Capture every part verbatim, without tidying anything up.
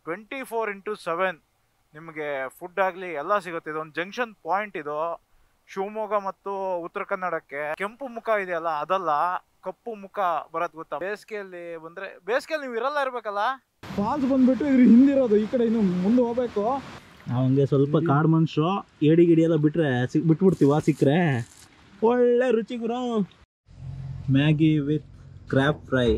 Twenty four into seven ನಿಮಗೆ food ಆಗಲಿ ಎಲ್ಲ ಸಿಗುತ್ತೆ. ಇದೊಂದು ಜಂಕ್ಷನ್ ಪಾಯಿಂಟ್. ಇದು ಶಿವಮೊಗ್ಗ ಮತ್ತು ಉತ್ತರ ಕನ್ನಡಕ್ಕೆ. ಕೆಂಪು ಮುಖ ಇದೆಯಲ್ಲ ಅದಲ್ಲ, ಕಪ್ಪು ಮುಖ ಬರೋದು ಗೊತ್ತಾ. ಬೇಸಿಗೆಯಲ್ಲಿ ಬಂದ್ರೆ, ಬೇಸಿಗೆಯಲ್ಲಿ ನೀವು ಇರಲ್ಲ ಇರ್ಬೇಕಲ್ಲ. ಫಾಲ್ಸ್ ಬಂದ್ಬಿಟ್ಟು ಇದ್ರ ಹಿಂದಿರೋದು, ಈ ಕಡೆ ಇನ್ನು ಮುಂದೆ ಹೋಗ್ಬೇಕು. ನಾವು ಹಂಗೆ ಸ್ವಲ್ಪ ಕಾಡು ಮನುಷ್ಯರು, ಏಡಿ ಗಿಡಿ ಎಲ್ಲ ಬಿಟ್ರೆ ಸಿಕ್ ಬಿಟ್ಬಿಡ್ತೀವ. ಸಿಕ್ಕರೆ ಒಳ್ಳೆ ರುಚಿ ಗುರು. Maggi with crab fry.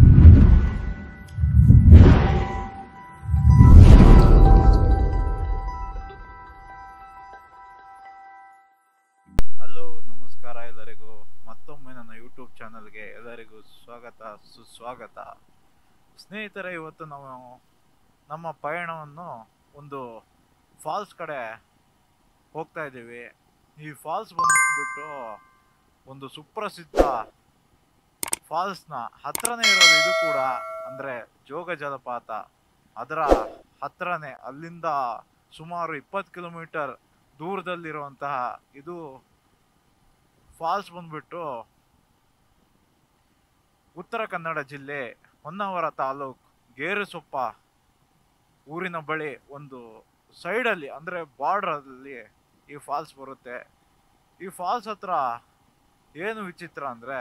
Hello, ನಮಸ್ಕಾರ ಎಲ್ಲರಿಗೂ. ಮತ್ತೊಮ್ಮೆ ನನ್ನ ಯೂಟ್ಯೂಬ್ ಚಾನಲ್ಗೆ ಎಲ್ಲರಿಗೂ ಸ್ವಾಗತ, ಸುಸ್ವಾಗತ. ಸ್ನೇಹಿತರೆ, ಇವತ್ತು ನಾವು ನಮ್ಮ ಪಯಣವನ್ನು ಒಂದು ಫಾಲ್ಸ್ ಕಡೆ ಹೋಗ್ತಾ ಇದ್ದೀವಿ. ಈ ಫಾಲ್ಸ್ ಬಂದ್ಬಿಟ್ಟು ಒಂದು ಸುಪ್ರಸಿದ್ಧ ಫಾಲ್ಸ್ನ ಹತ್ರನೇ ಇರೋದು ಇದು ಕೂಡ, ಅಂದರೆ ಜೋಗ ಜಲಪಾತ. ಅದರ ಹತ್ರನೇ, ಅಲ್ಲಿಂದ ಸುಮಾರು ಇಪ್ಪತ್ತು ಕಿಲೋಮೀಟರ್ ದೂರದಲ್ಲಿರುವಂತಹ ಇದು ಫಾಲ್ಸ್ ಬಂದ್ಬಿಟ್ಟು ಉತ್ತರ ಕನ್ನಡ ಜಿಲ್ಲೆ ಹೊನ್ನಾವರ ತಾಲೂಕ್ ಗೇರುಸೊಪ್ಪ ಊರಿನ ಬಳಿ ಒಂದು ಸೈಡಲ್ಲಿ, ಅಂದರೆ ಬಾರ್ಡ್ರಲ್ಲಿ ಈ ಫಾಲ್ಸ್ ಬರುತ್ತೆ. ಈ ಫಾಲ್ಸ್ ಹತ್ರ ಏನು ವಿಚಿತ್ರ ಅಂದರೆ,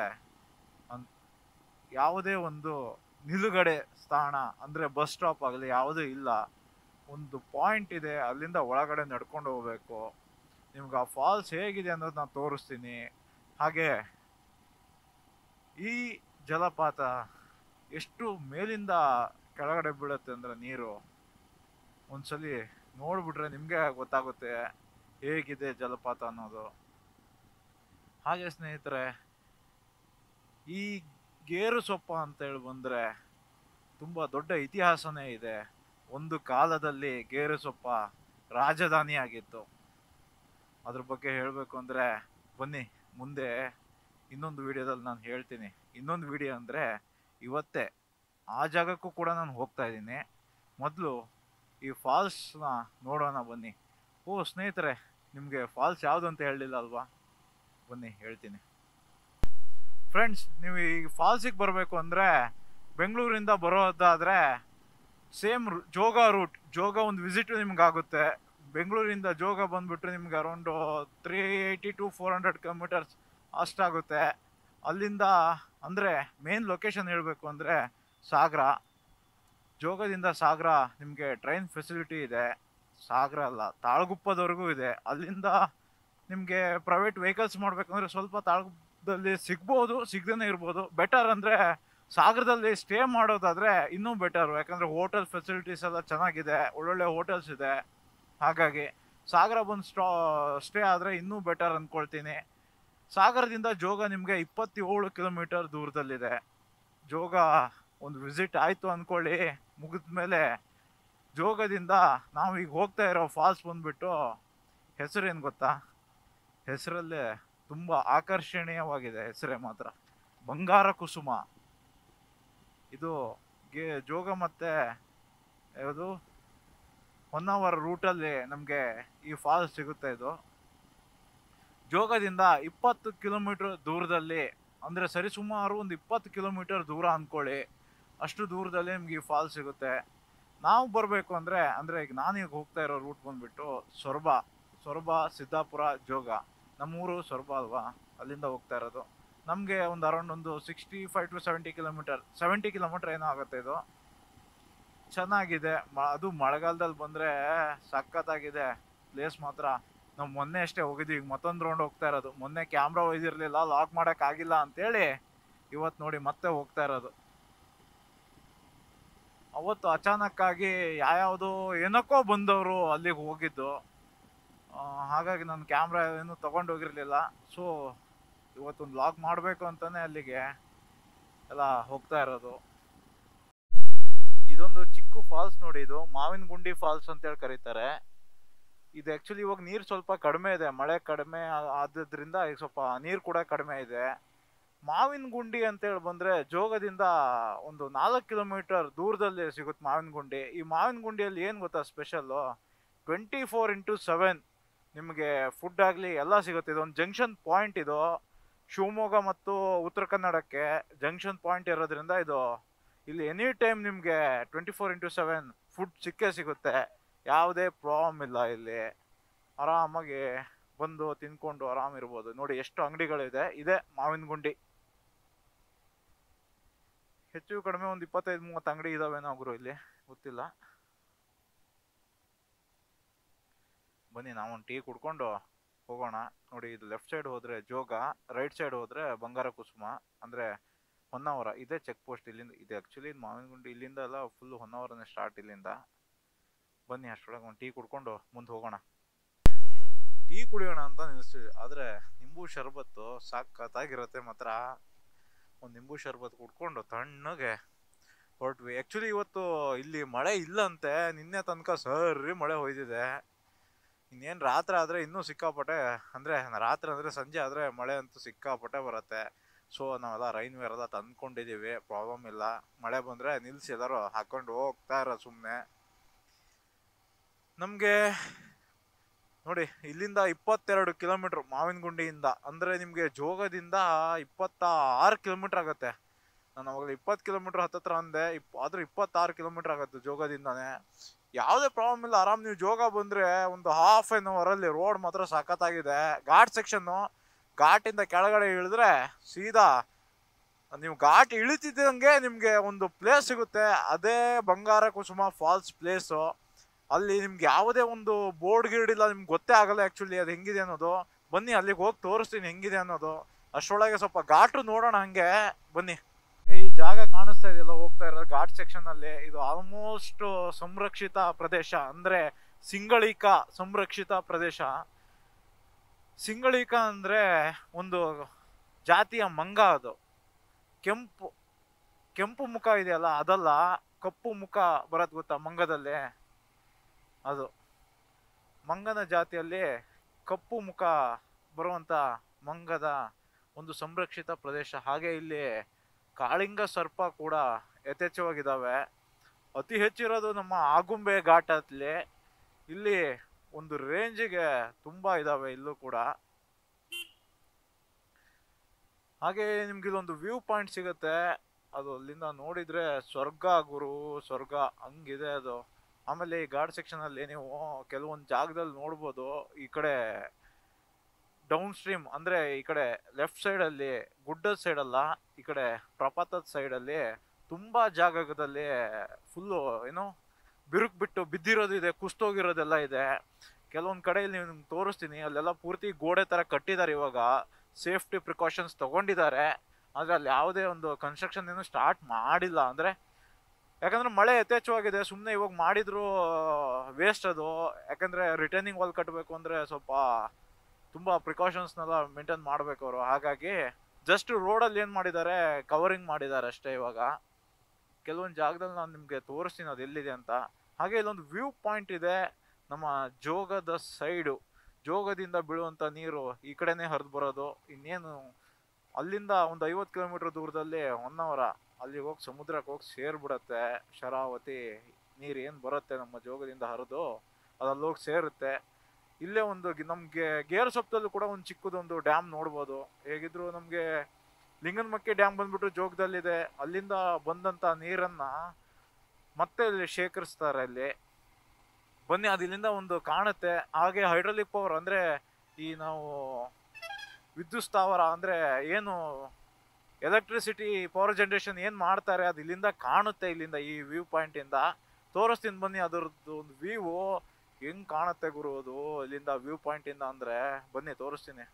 ಯಾವುದೇ ಒಂದು ನಿಲುಗಡೆ ಸ್ಥಾನ, ಅಂದರೆ ಬಸ್ ಸ್ಟಾಪ್ ಆಗಲಿ ಯಾವುದೂ ಇಲ್ಲ. ಒಂದು ಪಾಯಿಂಟ್ ಇದೆ, ಅಲ್ಲಿಂದ ಒಳಗಡೆ ನಡ್ಕೊಂಡು ಹೋಗ್ಬೇಕು. ನಿಮ್ಗೆ ಆ ಫಾಲ್ಸ್ ಹೇಗಿದೆ ಅನ್ನೋದು ನಾನು ತೋರಿಸ್ತೀನಿ. ಹಾಗೆ ಈ ಜಲಪಾತ ಎಷ್ಟು ಮೇಲಿಂದ ಕೆಳಗಡೆ ಬೀಳುತ್ತೆ ಅಂದರೆ ನೀರು, ಒಂದ್ಸಲಿ ನೋಡ್ಬಿಟ್ರೆ ನಿಮಗೆ ಗೊತ್ತಾಗುತ್ತೆ ಹೇಗಿದೆ ಜಲಪಾತ ಅನ್ನೋದು. ಹಾಗೆ ಸ್ನೇಹಿತರೆ, ಈ ಗೇರುಸೊಪ್ಪ ಅಂತೇಳಿ ಬಂದರೆ ತುಂಬ ದೊಡ್ಡ ಇತಿಹಾಸನೇ ಇದೆ. ಒಂದು ಕಾಲದಲ್ಲಿ ಗೇರುಸೊಪ್ಪ ರಾಜಧಾನಿ ಆಗಿತ್ತು. ಅದ್ರ ಬಗ್ಗೆ ಹೇಳಬೇಕು ಅಂದರೆ ಬನ್ನಿ, ಮುಂದೆ ಇನ್ನೊಂದು ವಿಡಿಯೋದಲ್ಲಿ ನಾನು ಹೇಳ್ತೀನಿ. ಇನ್ನೊಂದು ವಿಡಿಯೋ ಅಂದರೆ ಇವತ್ತೇ ಆ ಜಾಗಕ್ಕೂ ಕೂಡ ನಾನು ಹೋಗ್ತಾ ಇದ್ದೀನಿ. ಮೊದಲು ಈ ಫಾಲ್ಸ್ನ ನೋಡೋಣ ಬನ್ನಿ. ಓ ಸ್ನೇಹಿತರೆ, ನಿಮಗೆ ಫಾಲ್ಸ್ ಯಾವುದು ಅಂತ ಹೇಳಲಿಲ್ಲ ಅಲ್ವಾ? ಬನ್ನಿ ಹೇಳ್ತೀನಿ. ಫ್ರೆಂಡ್ಸ್, ನೀವು ಈ ಫಾಲ್ಸಿಗೆ ಬರಬೇಕು ಅಂದರೆ ಬೆಂಗಳೂರಿಂದ ಬರೋದಾದರೆ ಸೇಮ್ ಜೋಗ ರೂಟ್, ಜೋಗ ಒಂದು ವಿಸಿಟ್ ನಿಮ್ಗಾಗುತ್ತೆ. ಬೆಂಗಳೂರಿಂದ ಜೋಗ ಬಂದುಬಿಟ್ರೆ ನಿಮ್ಗೆ around three eighty to four hundred kilometres ಅಷ್ಟಾಗುತ್ತೆ. ಅಲ್ಲಿಂದ ಅಂದರೆ ಮೇನ್ ಲೊಕೇಶನ್ ಹೇಳಬೇಕು ಅಂದರೆ ಸಾಗರ. ಜೋಗದಿಂದ ಸಾಗರ ನಿಮಗೆ ಟ್ರೈನ್ ಫೆಸಿಲಿಟಿ ಇದೆ. ಸಾಗರ ಅಲ್ಲ, ತಾಳಗುಪ್ಪದವರೆಗೂ ಇದೆ. ಅಲ್ಲಿಂದ ನಿಮಗೆ ಪ್ರೈವೇಟ್ ವೆಹಿಕಲ್ಸ್ ಮಾಡಬೇಕಂದ್ರೆ ಸ್ವಲ್ಪ ತಾಳಗುಪ್ಪದಲ್ಲಿ ಸಿಗ್ಬೋದು, ಸಿಗದೇ ಇರ್ಬೋದು. ಬೆಟರ್ ಅಂದರೆ ಸಾಗರದಲ್ಲಿ ಸ್ಟೇ ಮಾಡೋದಾದರೆ ಇನ್ನೂ ಬೆಟರು, ಯಾಕಂದರೆ ಹೋಟೆಲ್ ಫೆಸಿಲಿಟೀಸ್ ಎಲ್ಲ ಚೆನ್ನಾಗಿದೆ, ಒಳ್ಳೊಳ್ಳೆ ಹೋಟೆಲ್ಸ್ ಇದೆ. ಹಾಗಾಗಿ ಸಾಗರ ಬಂದು ಸ್ಟಾ ಸ್ಟೇ ಆದರೆ ಇನ್ನೂ ಬೆಟರ್ ಅಂದ್ಕೊಳ್ತೀನಿ. ಸಾಗರದಿಂದ ಜೋಗ ನಿಮಗೆ ಇಪ್ಪತ್ತೇಳು ಕಿಲೋಮೀಟರ್ ದೂರದಲ್ಲಿದೆ. ಜೋಗ ಒಂದು ವಿಸಿಟ್ ಆಯಿತು ಅಂದ್ಕೊಳ್ಳಿ. ಮುಗಿದ ಮೇಲೆ ಜೋಗದಿಂದ ನಾವು ಈಗ ಹೋಗ್ತಾ ಇರೋ ಫಾಲ್ಸ್ ಬಂದುಬಿಟ್ಟು ಹೆಸರೇನು ಗೊತ್ತಾ? ಹೆಸರಲ್ಲೇ ತುಂಬ ಆಕರ್ಷಣೀಯವಾಗಿದೆ. ಹೆಸರೇ ಮಾತ್ರ ಬಂಗಾರ ಕುಸುಮ. ಇದು ಗೆ ಜೋಗ ಮತ್ತು ಯಾವುದು ಹೊನ್ನಾವರ ರೂಟಲ್ಲಿ ನಮಗೆ ಈ ಫಾಲ್ಸ್ ಸಿಗುತ್ತೆ. ಇದು ಜೋಗದಿಂದ ಇಪ್ಪತ್ತು ಕಿಲೋಮೀಟರ್ ದೂರದಲ್ಲಿ, ಅಂದರೆ ಸರಿಸುಮಾರು ಒಂದು ಇಪ್ಪತ್ತು ಕಿಲೋಮೀಟರ್ ದೂರ ಅಂದ್ಕೊಳ್ಳಿ. ಅಷ್ಟು ದೂರದಲ್ಲಿ ನಿಮ್ಗೆ ಈ ಫಾಲ್ಸ್ ಸಿಗುತ್ತೆ. ನಾವು ಬರಬೇಕು ಅಂದರೆ ಅಂದರೆ ಈಗ ನಾನೀಗ ಹೋಗ್ತಾ ಇರೋ ರೂಟ್ ಬಂದುಬಿಟ್ಟು ಸೊರಬ ಸೊರಬ ಸಿದ್ದಾಪುರ ಜೋಗ. ನಮ್ಮೂರು ಸೊರಬ ಅಲ್ವಾ, ಅಲ್ಲಿಂದ ಹೋಗ್ತಾ ಇರೋದು. ನಮಗೆ ಒಂದು ಅರೌಂಡ್ ಒಂದು sixty five to seventy kilometre seventy kilometre ಏನೋ ಆಗುತ್ತೆ. ಇದು ಚೆನ್ನಾಗಿದೆ. ಮ ಅದು ಮಳೆಗಾಲದಲ್ಲಿ ಬಂದರೆ ಸಖತ್ತಾಗಿದೆ ಪ್ಲೇಸ್ ಮಾತ್ರ. ನಾವು ಮೊನ್ನೆ ಅಷ್ಟೇ ಹೋಗಿದ್ವಿ, ಈಗ ಮತ್ತೊಂದು ರೌಂಡ್ ಹೋಗ್ತಾ ಇರೋದು. ಮೊನ್ನೆ ಕ್ಯಾಮ್ರಾ ಒಯ್ದಿರಲಿಲ್ಲ, ಲಾಕ್ ಮಾಡೋಕ್ಕಾಗಿಲ್ಲ ಅಂತೇಳಿ ಇವತ್ತು ನೋಡಿ ಮತ್ತೆ ಹೋಗ್ತಾ ಇರೋದು. ಅವತ್ತು ಅಚಾನಕ್ಕಾಗಿ ಯಾವ್ಯಾವುದೋ ಏನಕ್ಕೋ ಬಂದವರು ಅಲ್ಲಿಗೆ ಹೋಗಿದ್ದು, ಹಾಗಾಗಿ ನಾನು ಕ್ಯಾಮ್ರಾ ಏನು ತೊಗೊಂಡು ಹೋಗಿರಲಿಲ್ಲ. ಸೊ ಇವತ್ತೊಂದು ಲಾಗ್ ಮಾಡಬೇಕು ಅಂತಲೇ ಅಲ್ಲಿಗೆ ಎಲ್ಲ ಹೋಗ್ತಾ ಇರೋದು. ಇದೊಂದು ಚಿಕ್ಕ ಫಾಲ್ಸ್ ನೋಡಿ, ಇದು ಮಾವಿನ ಗುಂಡಿ ಫಾಲ್ಸ್ ಅಂತೇಳಿ ಕರೀತಾರೆ. ಇದು ಆ್ಯಕ್ಚುಲಿ ಇವಾಗ ನೀರು ಸ್ವಲ್ಪ ಕಡಿಮೆ ಇದೆ, ಮಳೆ ಕಡಿಮೆ ಆದ್ರಿಂದ ಈಗ ಸ್ವಲ್ಪ ನೀರು ಕೂಡ ಕಡಿಮೆ ಇದೆ. ಮಾವಿನ ಗುಂಡಿ ಅಂತೇಳಿ ಬಂದರೆ ಜೋಗದಿಂದ ಒಂದು ನಾಲ್ಕು ಕಿಲೋಮೀಟರ್ ದೂರದಲ್ಲಿ ಸಿಗುತ್ತೆ ಮಾವಿನ ಗುಂಡಿ. ಈ ಮಾವಿನ ಗುಂಡಿಯಲ್ಲಿ ಏನು ಗೊತ್ತಾ special? Twenty four into seven ನಿಮಗೆ ಫುಡ್ ಆಗಲಿ ಎಲ್ಲ ಸಿಗುತ್ತೆ. ಇದೊಂದು ಜಂಕ್ಷನ್ ಪಾಯಿಂಟ್. ಇದು ಶಿವಮೊಗ್ಗ ಮತ್ತು ಉತ್ತರ ಕನ್ನಡಕ್ಕೆ ಜಂಕ್ಷನ್ ಪಾಯಿಂಟ್ ಇರೋದ್ರಿಂದ ಇದು ಇಲ್ಲಿ ಎನಿ ಟೈಮ್ ನಿಮಗೆ twenty four into seven food ಸಿಕ್ಕೇ ಸಿಗುತ್ತೆ, ಯಾವುದೇ ಪ್ರಾಬ್ಲಮ್ ಇಲ್ಲ ಇಲ್ಲಿ. ಆರಾಮಾಗಿ ಬಂದು ತಿನ್ಕೊಂಡು ಆರಾಮಿರ್ಬೋದು. ನೋಡಿ ಎಷ್ಟು ಅಂಗಡಿಗಳಿದೆ. ಇದೆ ಮಾವಿನ ಗುಂಡಿ. ಹೆಚ್ಚು ಕಡಿಮೆ ಒಂದು ಇಪ್ಪತ್ತೈದು ಮೂವತ್ತು ಅಂಗಡಿ ಇದಾವೇನೋ ಗುರು ಇಲ್ಲಿ, ಗೊತ್ತಿಲ್ಲ. ಬನ್ನಿ ನಾವೊಂದು ಟೀ ಕುಡ್ಕೊಂಡು ಹೋಗೋಣ. ನೋಡಿ ಇದು ಲೆಫ್ಟ್ ಸೈಡ್ ಹೋದ್ರೆ ಜೋಗ, ರೈಟ್ ಸೈಡ್ ಹೋದ್ರೆ ಬಂಗಾರ ಕುಸುಮ ಅಂದ್ರೆ ಹೊನ್ನಾವರ. ಇದೇ ಚೆಕ್ ಪೋಸ್ಟ್ ಇಲ್ಲಿಂದ. ಇದು ಆಕ್ಚುಲಿ ಮಾವಿನ ಗುಂಡಿ ಇಲ್ಲಿಂದ ಎಲ್ಲ ಫುಲ್ ಹೊನ್ನಾವರನೇ ಸ್ಟಾರ್ಟ್ ಇಲ್ಲಿಂದ. ಬನ್ನಿ ಅಷ್ಟೊಳಗೆ ಒಂದು ಟೀ ಕುಡ್ಕೊಂಡು ಮುಂದೆ ಹೋಗೋಣ. ಟೀ ಕುಡಿಯೋಣ ಅಂತ ನಿಲ್ಸ್ತೀವಿ, ಆದ್ರೆ ನಿಂಬು ಶರ್ಬತ್ತು ಸಾಕತ್ತಾಗಿರತ್ತೆ ಮಾತ್ರ. ಒಂದು ನಿಂಬು ಶರ್ಬತ್ ಕುಡ್ಕೊಂಡು ತಣ್ಣಗೆ ಹೊರಟ್ವಿ. ಆಕ್ಚುಲಿ ಇವತ್ತು ಇಲ್ಲಿ ಮಳೆ ಇಲ್ಲಂತೆ, ನಿನ್ನೆ ತನಕ ಸರಿ ಮಳೆ ಹೊಯ್ದಿದೆ. ಇನ್ನೇನು ರಾತ್ರಿ ಆದರೆ ಇನ್ನೂ ಸಿಕ್ಕಾಪಟ್ಟೆ, ಅಂದರೆ ರಾತ್ರಿ ಅಂದರೆ ಸಂಜೆ ಆದರೆ ಮಳೆ ಅಂತೂ ಸಿಕ್ಕಾಪಟ್ಟೆ ಬರುತ್ತೆ. ಸೊ ನಾವೆಲ್ಲ ರೈನ್ ವೇರ್ ಎಲ್ಲ ತಂದ್ಕೊಂಡಿದ್ದೀವಿ, ಪ್ರಾಬ್ಲಮ್ ಇಲ್ಲ. ಮಳೆ ಬಂದರೆ ನಿಲ್ಲಿಸಿ ಎಲ್ಲರೂ ಹಾಕೊಂಡು ಹೋಗ್ತಾ ಇರೋ ಸುಮ್ಮನೆ. ನಮಗೆ ನೋಡಿ ಇಲ್ಲಿಂದ ಇಪ್ಪತ್ತೆರಡು ಕಿಲೋಮೀಟ್ರ್ ಮಾವಿನಗುಂಡಿಯಿಂದ, ಅಂದರೆ ನಿಮಗೆ ಜೋಗದಿಂದ ಇಪ್ಪತ್ತ ಆರು ಕಿಲೋಮೀಟ್ರ್ ಆಗುತ್ತೆ. ನಾನು ಅವಾಗಲೇ ಇಪ್ಪತ್ತು ಕಿಲೋಮೀಟ್ರ್ ಹತ್ತತ್ರ ಅಂದೆ, ಇಪ್ ಆದರೂ ಇಪ್ಪತ್ತಾರು ಕಿಲೋಮೀಟ್ರ್ ಆಗುತ್ತೆ ಜೋಗದಿಂದಾನೇ. ಯಾವುದೇ ಪ್ರಾಬ್ಲಮ್ ಇಲ್ಲ, ಆರಾಮ್ ನೀವು ಜೋಗ ಬಂದರೆ ಒಂದು ಹಾಫ್ ಆನ್ ಅವರಲ್ಲಿ ರೋಡ್ ಮಾತ್ರ ಸಖತ್ತಾಗಿದೆ. ಘಾಟ್ ಸೆಕ್ಷನ್ನು, ಘಾಟಿಂದ ಕೆಳಗಡೆ ಇಳಿದ್ರೆ ಸೀದಾ ನೀವು ಘಾಟ್ ಇಳಿತಿದ್ದಂಗೆ ನಿಮಗೆ ಒಂದು ಪ್ಲೇಸ್ ಸಿಗುತ್ತೆ. ಅದೇ ಬಂಗಾರ ಕುಸುಮ ಫಾಲ್ಸ್ ಪ್ಲೇಸು. ಅಲ್ಲಿ ನಿಮ್ಗೆ ಯಾವುದೇ ಒಂದು ಬೋರ್ಡ್ ಗೀರ್ಡ್ ಇಲ್ಲ, ನಿಮ್ಗೆ ಗೊತ್ತೇ ಆಗಲ್ಲ ಆ್ಯಕ್ಚುಲಿ ಅದು ಹೆಂಗಿದೆ ಅನ್ನೋದು. ಬನ್ನಿ ಅಲ್ಲಿಗೆ ಹೋಗಿ ತೋರಿಸ್ತೀನಿ ಹೆಂಗಿದೆ ಅನ್ನೋದು. ಅಷ್ಟರೊಳಗೆ ಸ್ವಲ್ಪ ಘಾಟು ನೋಡೋಣ ಹಂಗೆ. ಬನ್ನಿ, ಈ ಜಾಗ ಕಾಣಿಸ್ತಾ ಇದೆಯಲ್ಲ ಹೋಗ್ತಾ ಇರೋದು ಘಾಟ್ ಸೆಕ್ಷನ್ ಅಲ್ಲಿ. ಇದು ಆಲ್ಮೋಸ್ಟ್ ಸಂರಕ್ಷಿತ ಪ್ರದೇಶ, ಅಂದ್ರೆ ಸಿಂಗಳೀಕ ಸಂರಕ್ಷಿತ ಪ್ರದೇಶ. ಸಿಂಗಳೀಕ ಅಂದ್ರೆ ಒಂದು ಜಾತಿಯ ಮಂಗ. ಅದು ಕೆಂಪು ಕೆಂಪು ಮುಖ ಇದೆಯಲ್ಲ ಅದಲ್ಲ, ಕಪ್ಪು ಮುಖ ಬರತ್ ಗೊತ್ತಾ ಮಂಗದಲ್ಲಿ, ಅದು ಮಂಗನ ಜಾತಿಯಲ್ಲಿ ಕಪ್ಪು ಮುಖ ಬರುವಂತ ಮಂಗದ ಒಂದು ಸಂರಕ್ಷಿತ ಪ್ರದೇಶ. ಹಾಗೆ ಇಲ್ಲಿ ಕಾಳಿಂಗ ಸರ್ಪ ಕೂಡ ಯಥೇಚ್ಛವಾಗಿದ್ದಾವೆ. ಅತಿ ಹೆಚ್ಚಿರೋದು ನಮ್ಮ ಆಗುಂಬೆ ಘಾಟಲ್ಲಿ. ಇಲ್ಲಿ ಒಂದು ರೇಂಜಿಗೆ ತುಂಬಾ ಇದಾವೆ ಇಲ್ಲೂ ಕೂಡ. ಹಾಗೆ ನಿಮ್ಗೆ ಇಲ್ಲೊಂದು ವ್ಯೂ ಪಾಯಿಂಟ್ ಸಿಗುತ್ತೆ, ಅದು ಅಲ್ಲಿಂದ ನೋಡಿದ್ರೆ ಸ್ವರ್ಗ ಗುರು, ಸ್ವರ್ಗ ಹಂಗಿದೆ ಅದು. ಆಮೇಲೆ ಈ ಘಾಟ್ ಸೆಕ್ಷನ್ ಅಲ್ಲಿ ನೀವು ಕೆಲವೊಂದು ಜಾಗದಲ್ಲಿ ನೋಡ್ಬೋದು, ಈ ಕಡೆ ಡೌನ್ ಸ್ಟ್ರೀಮ್ ಅಂದ್ರೆ ಈ ಕಡೆ ಲೆಫ್ಟ್ ಸೈಡ್ ಅಲ್ಲಿ ಗುಡ್ಡದ ಸೈಡ್ ಅಲ್ಲ, ಈ ಕಡೆ ಪ್ರಪಾತದ ಸೈಡ್ ಅಲ್ಲಿ ತುಂಬಾ ಜಾಗದಲ್ಲಿ ಫುಲ್ಲು ಏನೋ ಬಿರುಕು ಬಿಟ್ಟು ಬಿದ್ದಿರೋದು ಇದೆ, ಕುಸ್ತೋಗಿರೋದೆಲ್ಲ ಇದೆ. ಕೆಲವೊಂದ್ ಕಡೆಯಲ್ಲಿ ನೀವು ತೋರಿಸ್ತೀನಿ, ಅಲ್ಲೆಲ್ಲ ಪೂರ್ತಿ ಗೋಡೆ ತರ ಕಟ್ಟಿದ್ದಾರೆ. ಇವಾಗ ಸೇಫ್ಟಿ ಪ್ರಿಕಾಷನ್ಸ್ ತಗೊಂಡಿದ್ದಾರೆ, ಆದ್ರೆ ಅಲ್ಲಿ ಯಾವುದೇ ಒಂದು ಕನ್ಸ್ಟ್ರಕ್ಷನ್ ಏನು ಸ್ಟಾರ್ಟ್ ಮಾಡಿಲ್ಲ. ಅಂದ್ರೆ ಯಾಕಂದ್ರೆ ಮಳೆ ಯಥೇಚ್ಛವಾಗಿದೆ, ಸುಮ್ಮನೆ ಇವಾಗ ಮಾಡಿದ್ರು ವೇಸ್ಟ್ ಅದು. ಯಾಕಂದ್ರೆ ರಿಟರ್ನಿಂಗ್ ವಾಲ್ ಕಟ್ಟಬೇಕು ಅಂದ್ರೆ ಸ್ವಲ್ಪ ತುಂಬಾ ಪ್ರಿಕಾಷನ್ಸ್ನೆಲ್ಲ ಮೇಂಟೈನ್ ಮಾಡ್ಬೇಕು ಅವರು. ಹಾಗಾಗಿ ಜಸ್ಟ್ ರೋಡಲ್ಲಿ ಏನು ಮಾಡಿದ್ದಾರೆ, ಕವರಿಂಗ್ ಮಾಡಿದ್ದಾರೆ ಅಷ್ಟೇ. ಇವಾಗ ಕೆಲವೊಂದು ಜಾಗದಲ್ಲಿ ನಾನು ನಿಮಗೆ ತೋರಿಸ್ತೀನಿ ಅದು ಎಲ್ಲಿದೆ ಅಂತ. ಹಾಗೆ ಇಲ್ಲೊಂದು ವ್ಯೂ ಪಾಯಿಂಟ್ ಇದೆ ನಮ್ಮ ಜೋಗದ ಸೈಡು. ಜೋಗದಿಂದ ಬೀಳುವಂಥ ನೀರು ಈ ಕಡೆನೇ ಹರಿದು ಬರೋದು. ಇನ್ನೇನು ಅಲ್ಲಿಂದ ಒಂದು ಐವತ್ತು ಕಿಲೋಮೀಟರ್ ದೂರದಲ್ಲಿ ಹೊನ್ನಾವರ, ಅಲ್ಲಿ ಹೋಗಿ ಸಮುದ್ರಕ್ಕೆ ಹೋಗಿ ಸೇರ್ಬಿಡತ್ತೆ. ಶರಾವತಿ ನೀರು ಏನು ಬರುತ್ತೆ ನಮ್ಮ ಜೋಗದಿಂದ ಹರಿದು ಅದಲ್ಲಿ ಹೋಗಿ ಸೇರುತ್ತೆ. ಇಲ್ಲೇ ಒಂದು ನಮಗೆ ಗೇರ್ ಸೊಪ್ಪದಲ್ಲೂ ಕೂಡ ಒಂದು ಚಿಕ್ಕದೊಂದು ಡ್ಯಾಮ್ ನೋಡ್ಬೋದು. ಹೇಗಿದ್ರು ನಮಗೆ ಲಿಂಗನಮಕ್ಕಿ ಡ್ಯಾಮ್ ಬಂದ್ಬಿಟ್ಟು ಜೋಗದಲ್ಲಿದೆ, ಅಲ್ಲಿಂದ ಬಂದಂಥ ನೀರನ್ನ ಮತ್ತೆ ಇಲ್ಲಿ ಶೇಖರಿಸ್ತಾರೆ ಅಲ್ಲಿ. ಬನ್ನಿ ಅದು ಇಲ್ಲಿಂದ ಒಂದು ಕಾಣುತ್ತೆ. ಹಾಗೆ ಹೈಡ್ರಾಲಿಕ್ ಪವರ್ ಅಂದ್ರೆ ಈ ನಾವು ವಿದ್ಯುತ್ ಸ್ಥಾವರ ಅಂದ್ರೆ ಏನು ಎಲೆಕ್ಟ್ರಿಸಿಟಿ ಪವರ್ ಜನರೇಷನ್ ಏನು ಮಾಡ್ತಾರೆ ಅದು ಇಲ್ಲಿಂದ ಕಾಣುತ್ತೆ. ಇಲ್ಲಿಂದ ಈ ವ್ಯೂ ಪಾಯಿಂಟ್ ಇಂದ ತೋರಿಸ್ತೀನಿ ಬನ್ನಿ ಅದರದ್ದು ಒಂದು ವ್ಯೂ ಹೆಂಗ್ ಕಾಣುತ್ತೆ ಗುರು ಅದು ಇಲ್ಲಿಂದ ವ್ಯೂ ಪಾಯಿಂಟ್ ಇಂದ. ಅಂದ್ರೆ ಬನ್ನಿ ತೋರಿಸ್ತೀನಿ.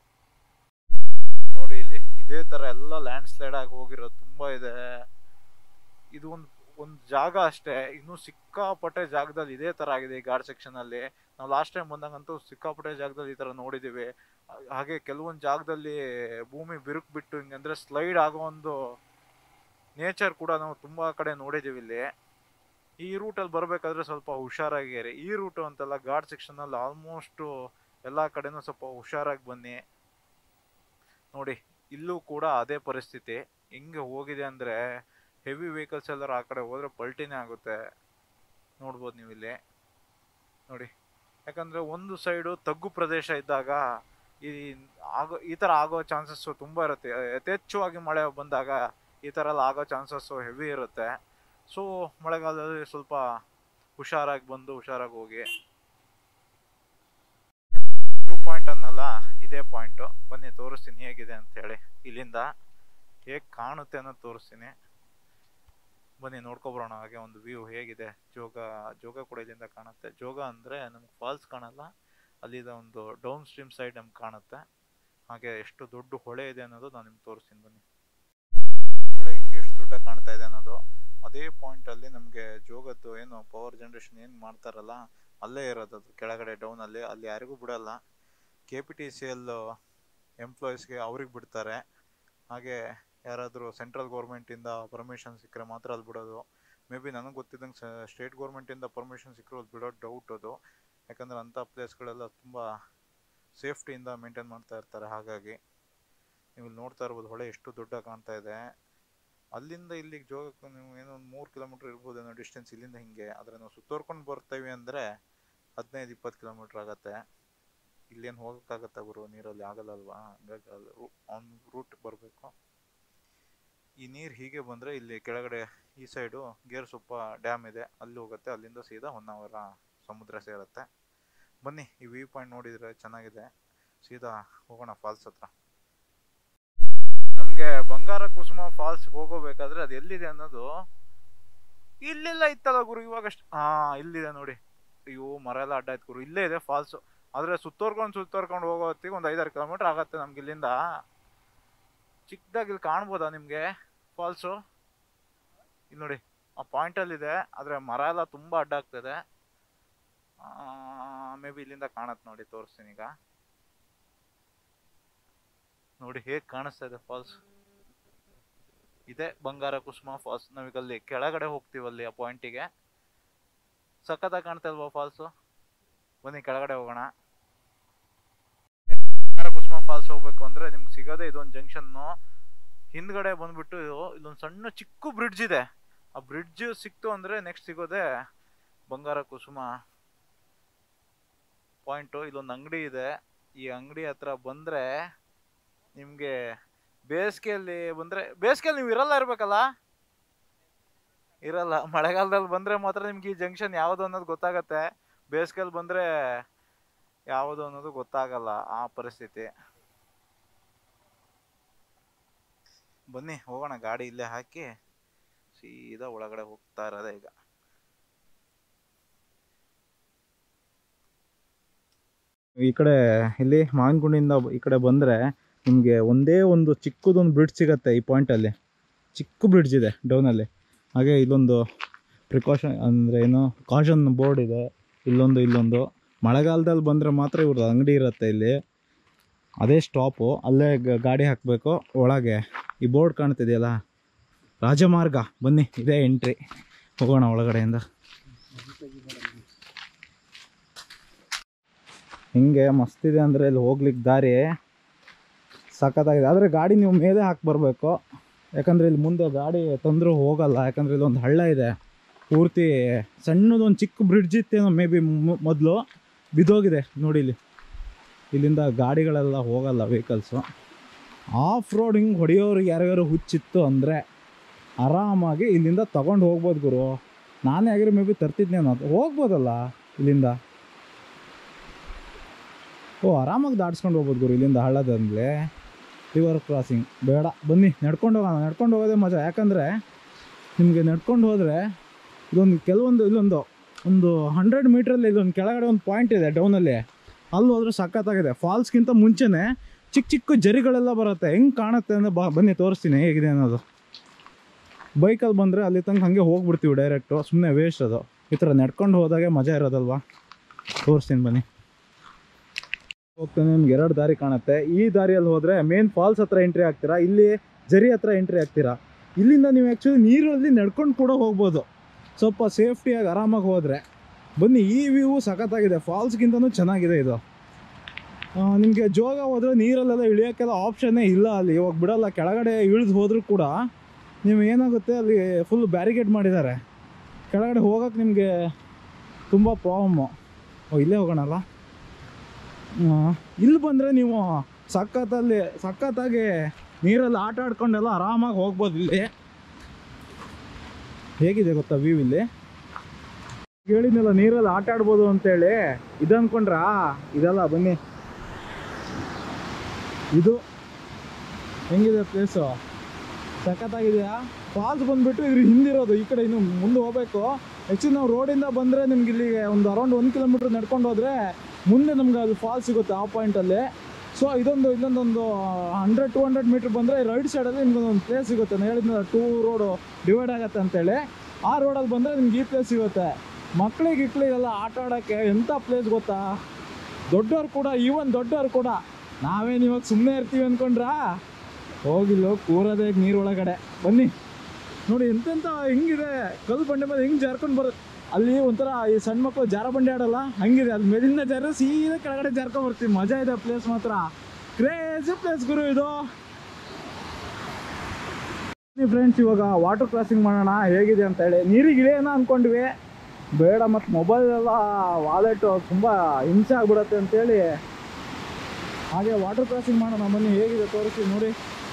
ನೋಡಿ ಇಲ್ಲಿ ಇದೇ ತರ ಎಲ್ಲ ಲ್ಯಾಂಡ್ ಸ್ಲೈಡ್ ಆಗಿ ಹೋಗಿರೋದು ತುಂಬಾ ಇದೆ. ಇದು ಒಂದು ಒಂದು ಜಾಗ ಅಷ್ಟೇ, ಇನ್ನು ಸಿಕ್ಕಾಪಟ್ಟೆ ಜಾಗದಲ್ಲಿ ಇದೇ ತರ ಆಗಿದೆ ಈ ಘಾಟ್ ಸೆಕ್ಷನ್ ಅಲ್ಲಿ. ನಾವು ಲಾಸ್ಟ್ ಟೈಮ್ ಬಂದಾಗಂತೂ ಸಿಕ್ಕಾಪಟ್ಟೆ ಜಾಗದಲ್ಲಿ ಈ ತರ ನೋಡಿದೀವಿ. ಹಾಗೆ ಕೆಲವೊಂದು ಜಾಗದಲ್ಲಿ ಭೂಮಿ ಬಿರುಕು ಬಿಟ್ಟು ಹಿಂಗಂದ್ರೆ ಸ್ಲೈಡ್ ಆಗೋ ಒಂದು ನೇಚರ್ ಕೂಡ ನಾವು ತುಂಬಾ ಕಡೆ ನೋಡಿದೀವಿ ಇಲ್ಲಿ. ಈ ರೂಟಲ್ಲಿ ಬರ್ಬೇಕಾದ್ರೆ ಸ್ವಲ್ಪ ಹುಷಾರಾಗಿರಿ. ಈ ರೂಟು ಅಂತೆಲ್ಲ ಘಾಟ್ ಸೆಕ್ಷನ್ ಅಲ್ಲಿ ಆಲ್ಮೋಸ್ಟ್ ಎಲ್ಲಾ ಕಡೆನೂ ಸ್ವಲ್ಪ ಹುಷಾರಾಗಿ ಬನ್ನಿ. ನೋಡಿ ಇಲ್ಲೂ ಕೂಡ ಅದೇ ಪರಿಸ್ಥಿತಿ. ಹೆಂಗೆ ಹೋಗಿದೆ ಅಂದ್ರೆ ಹೆವಿ ವೆಹಿಕಲ್ಸ್ ಎಲ್ಲರೂ ಆ ಕಡೆ ಹೋದ್ರೆ ಪಲ್ಟಿನೇ ಆಗುತ್ತೆ. ನೋಡ್ಬೋದು ನೀವು ಇಲ್ಲಿ ನೋಡಿ, ಯಾಕಂದ್ರೆ ಒಂದು ಸೈಡು ತಗ್ಗು ಪ್ರದೇಶ ಇದ್ದಾಗ ಈ ಆಗೋ ಈ ತರ ಆಗೋ ಚಾನ್ಸಸ್ ತುಂಬಾ ಇರುತ್ತೆ. ಯಥೇಚ್ಛವಾಗಿ ಮಳೆ ಬಂದಾಗ ಈ ತರ ಎಲ್ಲ ಆಗೋ ಚಾನ್ಸಸ್ ಹೆವಿ ಇರುತ್ತೆ. ಸೊ ಮಳೆಗಾಲದಲ್ಲಿ ಸ್ವಲ್ಪ ಹುಷಾರಾಗಿ ಬಂದು ಹುಷಾರಾಗಿ ಹೋಗಿ. ವ್ಯೂ ಪಾಯಿಂಟ್ ಅನ್ನಲ್ಲ, ಇದೇ ಪಾಯಿಂಟು. ಬನ್ನಿ ತೋರಿಸ್ತೀನಿ ಹೇಗಿದೆ ಅಂತೇಳಿ, ಇಲ್ಲಿಂದ ಹೇಗೆ ಕಾಣುತ್ತೆ ಅನ್ನೋದು ತೋರಿಸ್ತೀನಿ. ಬನ್ನಿ ನೋಡ್ಕೊಬರೋಣ ಹಾಗೆ ಒಂದು ವ್ಯೂ ಹೇಗಿದೆ. ಜೋಗ ಜೋಗ ಕೂಡ ಇಲ್ಲಿಂದ ಕಾಣುತ್ತೆ. ಜೋಗ ಅಂದರೆ ನಮ್ಗೆ ಫಾಲ್ಸ್ ಕಾಣಲ್ಲ, ಅಲ್ಲಿದ ಒಂದು ಡೌನ್ ಸ್ಟ್ರೀಮ್ ಸೈಡ್ ನಮ್ಗೆ ಕಾಣುತ್ತೆ. ಹಾಗೆ ಎಷ್ಟು ದೊಡ್ಡ ಹೊಳೆ ಇದೆ ಅನ್ನೋದು ನಾನು ನಿಮ್ಗೆ ತೋರಿಸ್ತೀನಿ ಬನ್ನಿ. ಹೊಳೆ ಹಿಂಗೆ ಎಷ್ಟು ದೊಡ್ಡ ಕಾಣ್ತಾ ಇದೆ ಅನ್ನೋದು, ಅದೇ ಪಾಯಿಂಟಲ್ಲಿ ನಮಗೆ ಜೋಗದ್ದು ಏನು ಪವರ್ ಜನ್ರೇಷನ್ ಏನು ಮಾಡ್ತಾರಲ್ಲ ಅಲ್ಲೇ ಇರೋದು. ಅದು ಕೆಳಗಡೆ ಡೌನಲ್ಲಿ, ಅಲ್ಲಿ ಯಾರಿಗೂ ಬಿಡಲ್ಲ. K P T C L ಎಂಪ್ಲಾಯೀಸ್ಗೆ ಅವ್ರಿಗೆ ಬಿಡ್ತಾರೆ. ಹಾಗೆ ಯಾರಾದರೂ ಸೆಂಟ್ರಲ್ ಗೌರ್ಮೆಂಟಿಂದ ಪರ್ಮಿಷನ್ ಸಿಕ್ಕರೆ ಮಾತ್ರ ಅಲ್ಲಿ ಬಿಡೋದು. ಮೇ ಬಿ ನನಗೆ ಗೊತ್ತಿದ್ದಂಗೆ ಸ್ಟೇಟ್ ಗೌರ್ಮೆಂಟಿಂದ ಪರ್ಮಿಷನ್ ಸಿಕ್ಕರು ಅಲ್ಲಿ ಬಿಡೋದು ಡೌಟ್ ಅದು. ಯಾಕಂದರೆ ಅಂಥ ಪ್ಲೇಸ್ಗಳೆಲ್ಲ ತುಂಬ ಸೇಫ್ಟಿಯಿಂದ ಮೇಂಟೈನ್ ಮಾಡ್ತಾ ಇರ್ತಾರೆ. ಹಾಗಾಗಿ ನೀವು ಇಲ್ಲಿ ನೋಡ್ತಾ ಇರ್ಬೋದು ಹೊಳೆ ಎಷ್ಟು ದೊಡ್ಡ ಕಾಣ್ತಾ ಇದೆ. ಅಲ್ಲಿಂದ ಇಲ್ಲಿಗೆ ಜೋಗಕ್ಕೆ ನೀವು ಏನೋ ಒಂದು ಮೂರು ಕಿಲೋಮೀಟ್ರ್ ಇರ್ಬೋದೇನೋ ಡಿಸ್ಟೆನ್ಸ್ ಇಲ್ಲಿಂದ ಹಿಂಗೆ. ಆದರೆ ನಾವು ಸುತ್ತೋರ್ಕೊಂಡು ಬರ್ತೀವಿ ಅಂದರೆ ಹದಿನೈದು ಇಪ್ಪತ್ತು ಕಿಲೋಮೀಟ್ರ್ ಆಗುತ್ತೆ. ಇಲ್ಲೇನು ಹೋಗೋಕ್ಕಾಗತ್ತೆ ಗುರು, ನೀರಲ್ಲಿ ಆಗಲ್ಲಲ್ವಾ? ಹಂಗಾಗಿ ಅಲ್ಲಿ ಆನ್ ರೂಟ್ ಬರಬೇಕು. ಈ ನೀರು ಹೀಗೆ ಬಂದರೆ ಇಲ್ಲಿ ಕೆಳಗಡೆ ಈ ಸೈಡು ಗೇರುಸೊಪ್ಪ ಡ್ಯಾಮ್ ಇದೆ, ಅಲ್ಲಿ ಹೋಗುತ್ತೆ. ಅಲ್ಲಿಂದ ಸೀದಾ ಹೊನ್ನಾವರ ಸಮುದ್ರ ಸೇರುತ್ತೆ. ಬನ್ನಿ ಈ ವ್ಯೂ ಪಾಯಿಂಟ್ ನೋಡಿದರೆ ಚೆನ್ನಾಗಿದೆ. ಸೀದಾ ಹೋಗೋಣ ಫಾಲ್ಸ್ ಹತ್ರ. ನಮಗೆ ಬಂಗಾರ ಕುಸುಮ ಫಾಲ್ಸ್ಗೆ ಹೋಗೋಬೇಕಾದ್ರೆ ಅದು ಎಲ್ಲಿದೆ ಅನ್ನೋದು ಇಲ್ಲೆಲ್ಲ ಇತ್ತಲ್ಲ ಗುರು, ಇವಾಗಷ್ಟು ಹಾಂ ಇಲ್ಲಿದೆ ನೋಡಿ. ಅಯ್ಯೋ ಮರ ಎಲ್ಲ ಅಡ್ಡ ಆಯ್ತು ಗುರು, ಇಲ್ಲೇ ಇದೆ ಫಾಲ್ಸು. ಆದರೆ ಸುತ್ತೋರ್ಕೊಂಡು ಸುತ್ತೋರ್ಕೊಂಡು ಹೋಗೋ ಹೊತ್ತಿಗೆ ಒಂದು ಐದಾರು ಕಿಲೋಮೀಟ್ರ್ ಆಗುತ್ತೆ ನಮ್ಗೆ ಇಲ್ಲಿಂದ. ಚಿಕ್ಕದಾಗಿ ಇಲ್ಲಿ ಕಾಣ್ಬೋದಾ ನಿಮಗೆ ಫಾಲ್ಸು? ಇಲ್ಲಿ ನೋಡಿ ಆ ಪಾಯಿಂಟಲ್ಲಿದೆ, ಆದರೆ ಮರ ಎಲ್ಲ ತುಂಬ ಅಡ್ಡ ಆಗ್ತದೆ. ಮೇ ಬಿ ಇಲ್ಲಿಂದ ಕಾಣತ್ತೆ ನೋಡಿ, ತೋರಿಸ್ತೀನಿ ಈಗ. ನೋಡಿ ಹೇಗೆ ಕಾಣಿಸ್ತಾ ಇದೆ ಫಾಲ್ಸ್. ಇದೆ ಬಂಗಾರ ಕುಸುಮ ಫಾಲ್ಸ್. ನಾವೀಗ ಅಲ್ಲಿ ಕೆಳಗಡೆ ಹೋಗ್ತೀವಲ್ಲಿ ಆ ಪಾಯಿಂಟಿಗೆ. ಸಖತ್ತಾಗಿ ಕಾಣ್ತಾ ಇಲ್ವಾ ಫಾಲ್ಸು? ಬನ್ನಿ ಕೆಳಗಡೆ ಹೋಗೋಣ. ಬಂಗಾರ ಕುಸುಮ ಫಾಲ್ಸ್ ಹೋಗ್ಬೇಕು ಅಂದರೆ ನಿಮ್ಗೆ ಸಿಗೋದೇ ಇದೊಂದು ಜಂಕ್ಷನ್ನು. ಹಿಂದ್ಗಡೆ ಬಂದ್ಬಿಟ್ಟು ಇಲ್ಲೊಂದು ಸಣ್ಣ ಚಿಕ್ಕ ಬ್ರಿಡ್ಜ್ ಇದೆ. ಆ ಬ್ರಿಡ್ಜ್ ಸಿಕ್ತು ಅಂದರೆ ನೆಕ್ಸ್ಟ್ ಸಿಗೋದೆ ಬಂಗಾರ ಕುಸುಮ ಪಾಯಿಂಟು. ಇಲ್ಲೊಂದು ಅಂಗಡಿ ಇದೆ. ಈ ಅಂಗಡಿ ಹತ್ರ ಬಂದರೆ ನಿಮಗೆ ಬೇಸಿಗೆಯಲ್ಲಿ ಬಂದರೆ, ಬೇಸಿಗೆಯಲ್ಲಿ ನೀವು ಇರಲ್ಲ ಇರಬೇಕಲ್ಲ, ಇರಲ್ಲ. ಮಳೆಗಾಲದಲ್ಲಿ ಬಂದರೆ ಮಾತ್ರ ನಿಮ್ಗೆ ಈ ಜಂಕ್ಷನ್ ಯಾವುದು ಅನ್ನೋದು ಗೊತ್ತಾಗತ್ತೆ. ಬೇಸಿಗೆಯಲ್ಲಿ ಬಂದರೆ ಯಾವುದು ಅನ್ನೋದು ಗೊತ್ತಾಗಲ್ಲ, ಆ ಪರಿಸ್ಥಿತಿ. ಬನ್ನಿ ಹೋಗೋಣ, ಗಾಡಿ ಇಲ್ಲೇ ಹಾಕಿ ಸೀದಾ ಒಳಗಡೆ ಹೋಗ್ತಾ ಇರೋದೆ ಈಗ. ಈ ಕಡೆ ಇಲ್ಲಿ ಮಾವಿನಗುಂಡಿಯಿಂದ ಈ ಕಡೆ ಬಂದರೆ ನಿಮಗೆ ಒಂದೇ ಒಂದು ಚಿಕ್ಕದೊಂದು ಬ್ರಿಡ್ಜ್ ಸಿಗುತ್ತೆ. ಈ ಪಾಯಿಂಟಲ್ಲಿ ಚಿಕ್ಕ ಬ್ರಿಡ್ಜ್ ಇದೆ ಡೌನಲ್ಲಿ. ಹಾಗೆ ಇಲ್ಲೊಂದು ಪ್ರಿಕಾಷನ್ ಅಂದರೆ ಏನು ಕಾಷನ್ ಬೋರ್ಡ್ ಇದೆ, ಇಲ್ಲೊಂದು ಇಲ್ಲೊಂದು. ಮಳೆಗಾಲದಲ್ಲಿ ಬಂದರೆ ಮಾತ್ರ ಇವ್ರದ್ದು ಅಂಗಡಿ ಇರುತ್ತೆ ಇಲ್ಲಿ, ಅದೇ ಸ್ಟಾಪು. ಅಲ್ಲೇ ಗಾಡಿ ಹಾಕಬೇಕು. ಒಳಗೆ ಈ ಬೋರ್ಡ್ ಕಾಣ್ತಿದೆಯಲ್ಲ, ರಾಜಮಾರ್ಗ. ಬನ್ನಿ ಇದೇ ಎಂಟ್ರಿ, ಹೋಗೋಣ ಒಳಗಡೆಯಿಂದ. ಹಿಂಗೆ ಮಸ್ತಿದೆ ಅಂದರೆ ಇಲ್ಲಿ ಹೋಗ್ಲಿಕ್ಕೆ ದಾರಿ ಸಖತ್ತಾಗಿದೆ. ಆದರೆ ಗಾಡಿ ನೀವು ಮೇಲೆ ಹಾಕಿ ಬರಬೇಕು, ಯಾಕಂದರೆ ಇಲ್ಲಿ ಮುಂದೆ ಗಾಡಿ ತಂದರೂ ಹೋಗಲ್ಲ. ಯಾಕಂದರೆ ಇಲ್ಲೊಂದು ಹಳ್ಳ ಇದೆ ಪೂರ್ತಿ. ಸಣ್ಣದೊಂದು ಚಿಕ್ಕ ಬ್ರಿಡ್ಜ್ ಇತ್ತೇನೋ ಮೇ ಬಿ ಮೊದಲು, ಬಿದ್ದೋಗಿದೆ ನೋಡಿ. ಇಲ್ಲಿ ಇಲ್ಲಿಂದ ಗಾಡಿಗಳೆಲ್ಲ ಹೋಗಲ್ಲ, ವೆಹಿಕಲ್ಸು. ಆಫ್ ರೋಡ್ ಹಿಂಗೆ ಹೊಡೆಯೋರಿಗೆ ಯಾರ್ಯಾರು ಹುಚ್ಚಿತ್ತು ಅಂದರೆ ಆರಾಮಾಗಿ ಇಲ್ಲಿಂದ ತಗೊಂಡು ಹೋಗ್ಬೋದು ಗುರು. ನಾನೇ ಆಗಿರೋ ಮೇ ಬಿ ತರ್ತಿದ್ನೇನೋ, ಅದು ಹೋಗ್ಬೋದಲ್ಲ ಇಲ್ಲಿಂದ. ಓ ಆರಾಮಾಗಿ ದಾಟ್ಸ್ಕೊಂಡು ಹೋಗ್ಬೋದು ಗುರು ಇಲ್ಲಿಂದ ಹಳ್ಳದಂದರೆ. ರಿವರ್ ಕ್ರಾಸಿಂಗ್ ಬೇಡ, ಬನ್ನಿ ನಡ್ಕೊಂಡು ಹೋಗೋಣ. ನಡ್ಕೊಂಡು ಹೋಗೋದೇ ಮಜಾ. ಯಾಕಂದರೆ ನಿಮಗೆ ನಡ್ಕೊಂಡು ಹೋದರೆ ಇದೊಂದು ಕೆಲವೊಂದು ಇಲ್ಲೊಂದು ಒಂದು ಹಂಡ್ರೆಡ್ ಮೀಟ್ರಲ್ಲಿ ಇಲ್ಲೊಂದು ಕೆಳಗಡೆ ಒಂದು ಪಾಯಿಂಟ್ ಇದೆ ಡೌನಲ್ಲಿ, ಅಲ್ಲಿ ಹೋದ್ರೆ ಸಖತ್ತಾಗಿದೆ. ಫಾಲ್ಸ್ಗಿಂತ ಮುಂಚೆನೇ ಚಿಕ್ಕ ಚಿಕ್ಕ ಜರಿಗಳೆಲ್ಲ ಬರುತ್ತೆ. ಹೆಂಗೆ ಕಾಣುತ್ತೆ ಅಂದರೆ ಬಾ ಬನ್ನಿ ತೋರಿಸ್ತೀನಿ ಹೇಗಿದೆ ಅನ್ನೋದು. ಬೈಕಲ್ಲಿ ಬಂದರೆ ಅಲ್ಲಿ ತನಕ ಹಾಗೆ ಹೋಗ್ಬಿಡ್ತೀವಿ ಡೈರೆಕ್ಟು, ಸುಮ್ಮನೆ ವೇಸ್ಟ್ ಅದು. ಈ ಥರ ನಡ್ಕೊಂಡು ಹೋದಾಗೆ ಮಜಾ ಇರೋದಲ್ವಾ. ತೋರಿಸ್ತೀನಿ ಬನ್ನಿ. ಹೋಗ್ತಾನೆ ನಿಮ್ಗೆ ಎರಡು ದಾರಿ ಕಾಣುತ್ತೆ. ಈ ದಾರಿಯಲ್ಲಿ ಹೋದರೆ ಮೇನ್ ಫಾಲ್ಸ್ ಹತ್ರ ಎಂಟ್ರಿ ಆಗ್ತೀರಾ, ಇಲ್ಲಿ ಜರಿ ಹತ್ರ ಎಂಟ್ರಿ ಆಗ್ತೀರಾ. ಇಲ್ಲಿಂದ ನೀವು ಆ್ಯಕ್ಚುಲಿ ನೀರಲ್ಲಿ ನಡ್ಕೊಂಡು ಕೂಡ ಹೋಗ್ಬೋದು, ಸ್ವಲ್ಪ ಸೇಫ್ಟಿಯಾಗಿ ಆರಾಮಾಗಿ ಹೋದರೆ. ಬನ್ನಿ, ಈ ವ್ಯೂ ಸಖತ್ತಾಗಿದೆ, ಫಾಲ್ಸ್ಗಿಂತನೂ ಚೆನ್ನಾಗಿದೆ ಇದು. ನಿಮಗೆ ಜೋಗ ಹೋದರೆ ನೀರಲ್ಲೆಲ್ಲ ಇಳಿಯೋಕ್ಕೆಲ್ಲ ಆಪ್ಷನ್ನೇ ಇಲ್ಲ ಅಲ್ಲಿ, ಇವಾಗ ಬಿಡಲ್ಲ. ಕೆಳಗಡೆ ಇಳಿದು ಹೋದರೂ ಕೂಡ ನೀವು ಏನಾಗುತ್ತೆ ಅಲ್ಲಿ ಫುಲ್ ಬ್ಯಾರಿಗೇಡ್ ಮಾಡಿದ್ದಾರೆ. ಕೆಳಗಡೆ ಹೋಗೋಕ್ಕೆ ನಿಮಗೆ ತುಂಬ ಪ್ರಾಬ್ಲಮ್ಮು. ಓ ಇಲ್ಲೇ ಹೋಗೋಣಲ್ಲ. ಇಲ್ಲಿ ಬಂದರೆ ನೀವು ಸಖತ್ತಲ್ಲಿ ಸಖತ್ತಾಗಿ ನೀರಲ್ಲಿ ಆಟ ಆಡ್ಕೊಂಡೆಲ್ಲ ಆರಾಮಾಗಿ ಹೋಗ್ಬೋದು. ಇಲ್ಲಿ ಹೇಗಿದೆ ಗೊತ್ತಾ ವ್ಯೂ ಇಲ್ಲಿ? ಹೇಳಿದ್ನಲ್ಲ ನೀರಲ್ಲಿ ಆಟ ಆಡ್ಬೋದು ಅಂತೇಳಿ, ಇದು ಅನ್ಕೊಂಡ್ರಾ? ಇದಲ್ಲ, ಬನ್ನಿ. ಇದು ಹೆಂಗಿದೆ ಪ್ಲೇಸು? ಸಖತ್ತಾಗಿದೆಯಾ? ಫಾಲ್ಸ್ ಬಂದ್ಬಿಟ್ಟು ಇದ್ರ ಹಿಂದಿರೋದು, ಈ ಕಡೆ ಇನ್ನು ಮುಂದೆ ಹೋಗ್ಬೇಕು. ಆ್ಯಕ್ಚುಲಿ ನಾವು ರೋಡಿಂದ ಬಂದರೆ ನಿಮ್ಗೆ ಇಲ್ಲಿಗೆ ಒಂದು ಅರೌಂಡ್ ಒಂದು ಕಿಲೋಮೀಟ್ರ್ ನಡ್ಕೊಂಡು ಹೋದರೆ ಮುಂದೆ ನಮ್ಗೆ ಅದು ಫಾಲ್ಸ್ ಸಿಗುತ್ತೆ ಆ ಪಾಯಿಂಟಲ್ಲಿ. ಸೊ ಇದೊಂದು ಇಲ್ಲೊಂದೊಂದು ಹಂಡ್ರೆಡ್ ಟು ಹಂಡ್ರೆಡ್ ಮೀಟ್ರ್ ಬಂದರೆ ರೈಟ್ ಸೈಡಲ್ಲಿ ನಿಮ್ಗೊಂದು ಪ್ಲೇಸ್ ಸಿಗುತ್ತೆ. ನಾನು ಹೇಳಿದ್ನಲ್ಲ ಟೂ ರೋಡು ಡಿವೈಡ್ ಆಗುತ್ತೆ ಅಂತೇಳಿ, ಆ ರೋಡಲ್ಲಿ ಬಂದರೆ ನಿಮ್ಗೆ ಈ ಪ್ಲೇಸ್ ಸಿಗುತ್ತೆ. ಮಕ್ಕಳಿಗೆ ಇಕ್ಕಳಿಗೆಲ್ಲ ಆಟ ಆಡೋಕ್ಕೆ ಎಂಥ ಪ್ಲೇಸ್ ಗೊತ್ತಾ? ದೊಡ್ಡವ್ರು ಕೂಡ, ಈವನ್ ದೊಡ್ಡವ್ರು ಕೂಡ. ನಾವೇನು ಇವಾಗ ಸುಮ್ಮನೆ ಇರ್ತೀವಿ ಅಂದ್ಕೊಂಡ್ರಾ? ಹೋಗಿಲ್ಲ, ಕೂರೋದೇ ನೀರೊಳಗಡೆ. ಬನ್ನಿ ನೋಡಿ ಎಂತೆಂಥ ಹೆಂಗಿದೆ, ಕಲ್ಲು ಬಂಡೆ ಮೇಲೆ ಹೆಂಗೆ ಜಾರ್ಕೊಂಡು ಬರುತ್ತೆ. ಅಲ್ಲಿ ಒಂಥರ ಈ ಸಣ್ಣ ಮಕ್ಕಳು ಜಾರ ಬಂಡೆ ಆಡಲ್ಲ ಹಂಗಿದೆ, ಅಲ್ಲಿ ಮೇಲಿಂದ ಜಾರ ಸೀದಾ ಕೆಳಗಡೆ ಜಾರ್ಕೊಂಡು ಬರ್ತೀವಿ. ಮಜಾ ಇದೆ ಪ್ಲೇಸ್ ಮಾತ್ರ, ಕ್ರೇಜಿ ಪ್ಲೇಸ್ ಗುರು ಇದು. ಫ್ರೆಂಡ್ಸ್, ಇವಾಗ ವಾಟರ್ ಕ್ರಾಸಿಂಗ್ ಮಾಡೋಣ ಹೇಗಿದೆ ಅಂತ ಹೇಳಿ. ನೀರಿಗೆ ಇಳಿಯೋಣ ಅಂದ್ಕೊಂಡ್ವಿ, ಬೇಡ ಮತ್ತು ಮೊಬೈಲೆಲ್ಲ ವಾಲೆಟು ತುಂಬ ಹಿಂಸೆ ಆಗ್ಬಿಡತ್ತೆ ಅಂತೇಳಿ ಹಾಗೆ ವಾಟರ್ ಕ್ರಾಸಿಂಗ್ ಮಾಡೋಣ. ಬನ್ನಿ ಹೇಗಿದೆ ತೋರಿಸಿ ನೋಡಿ.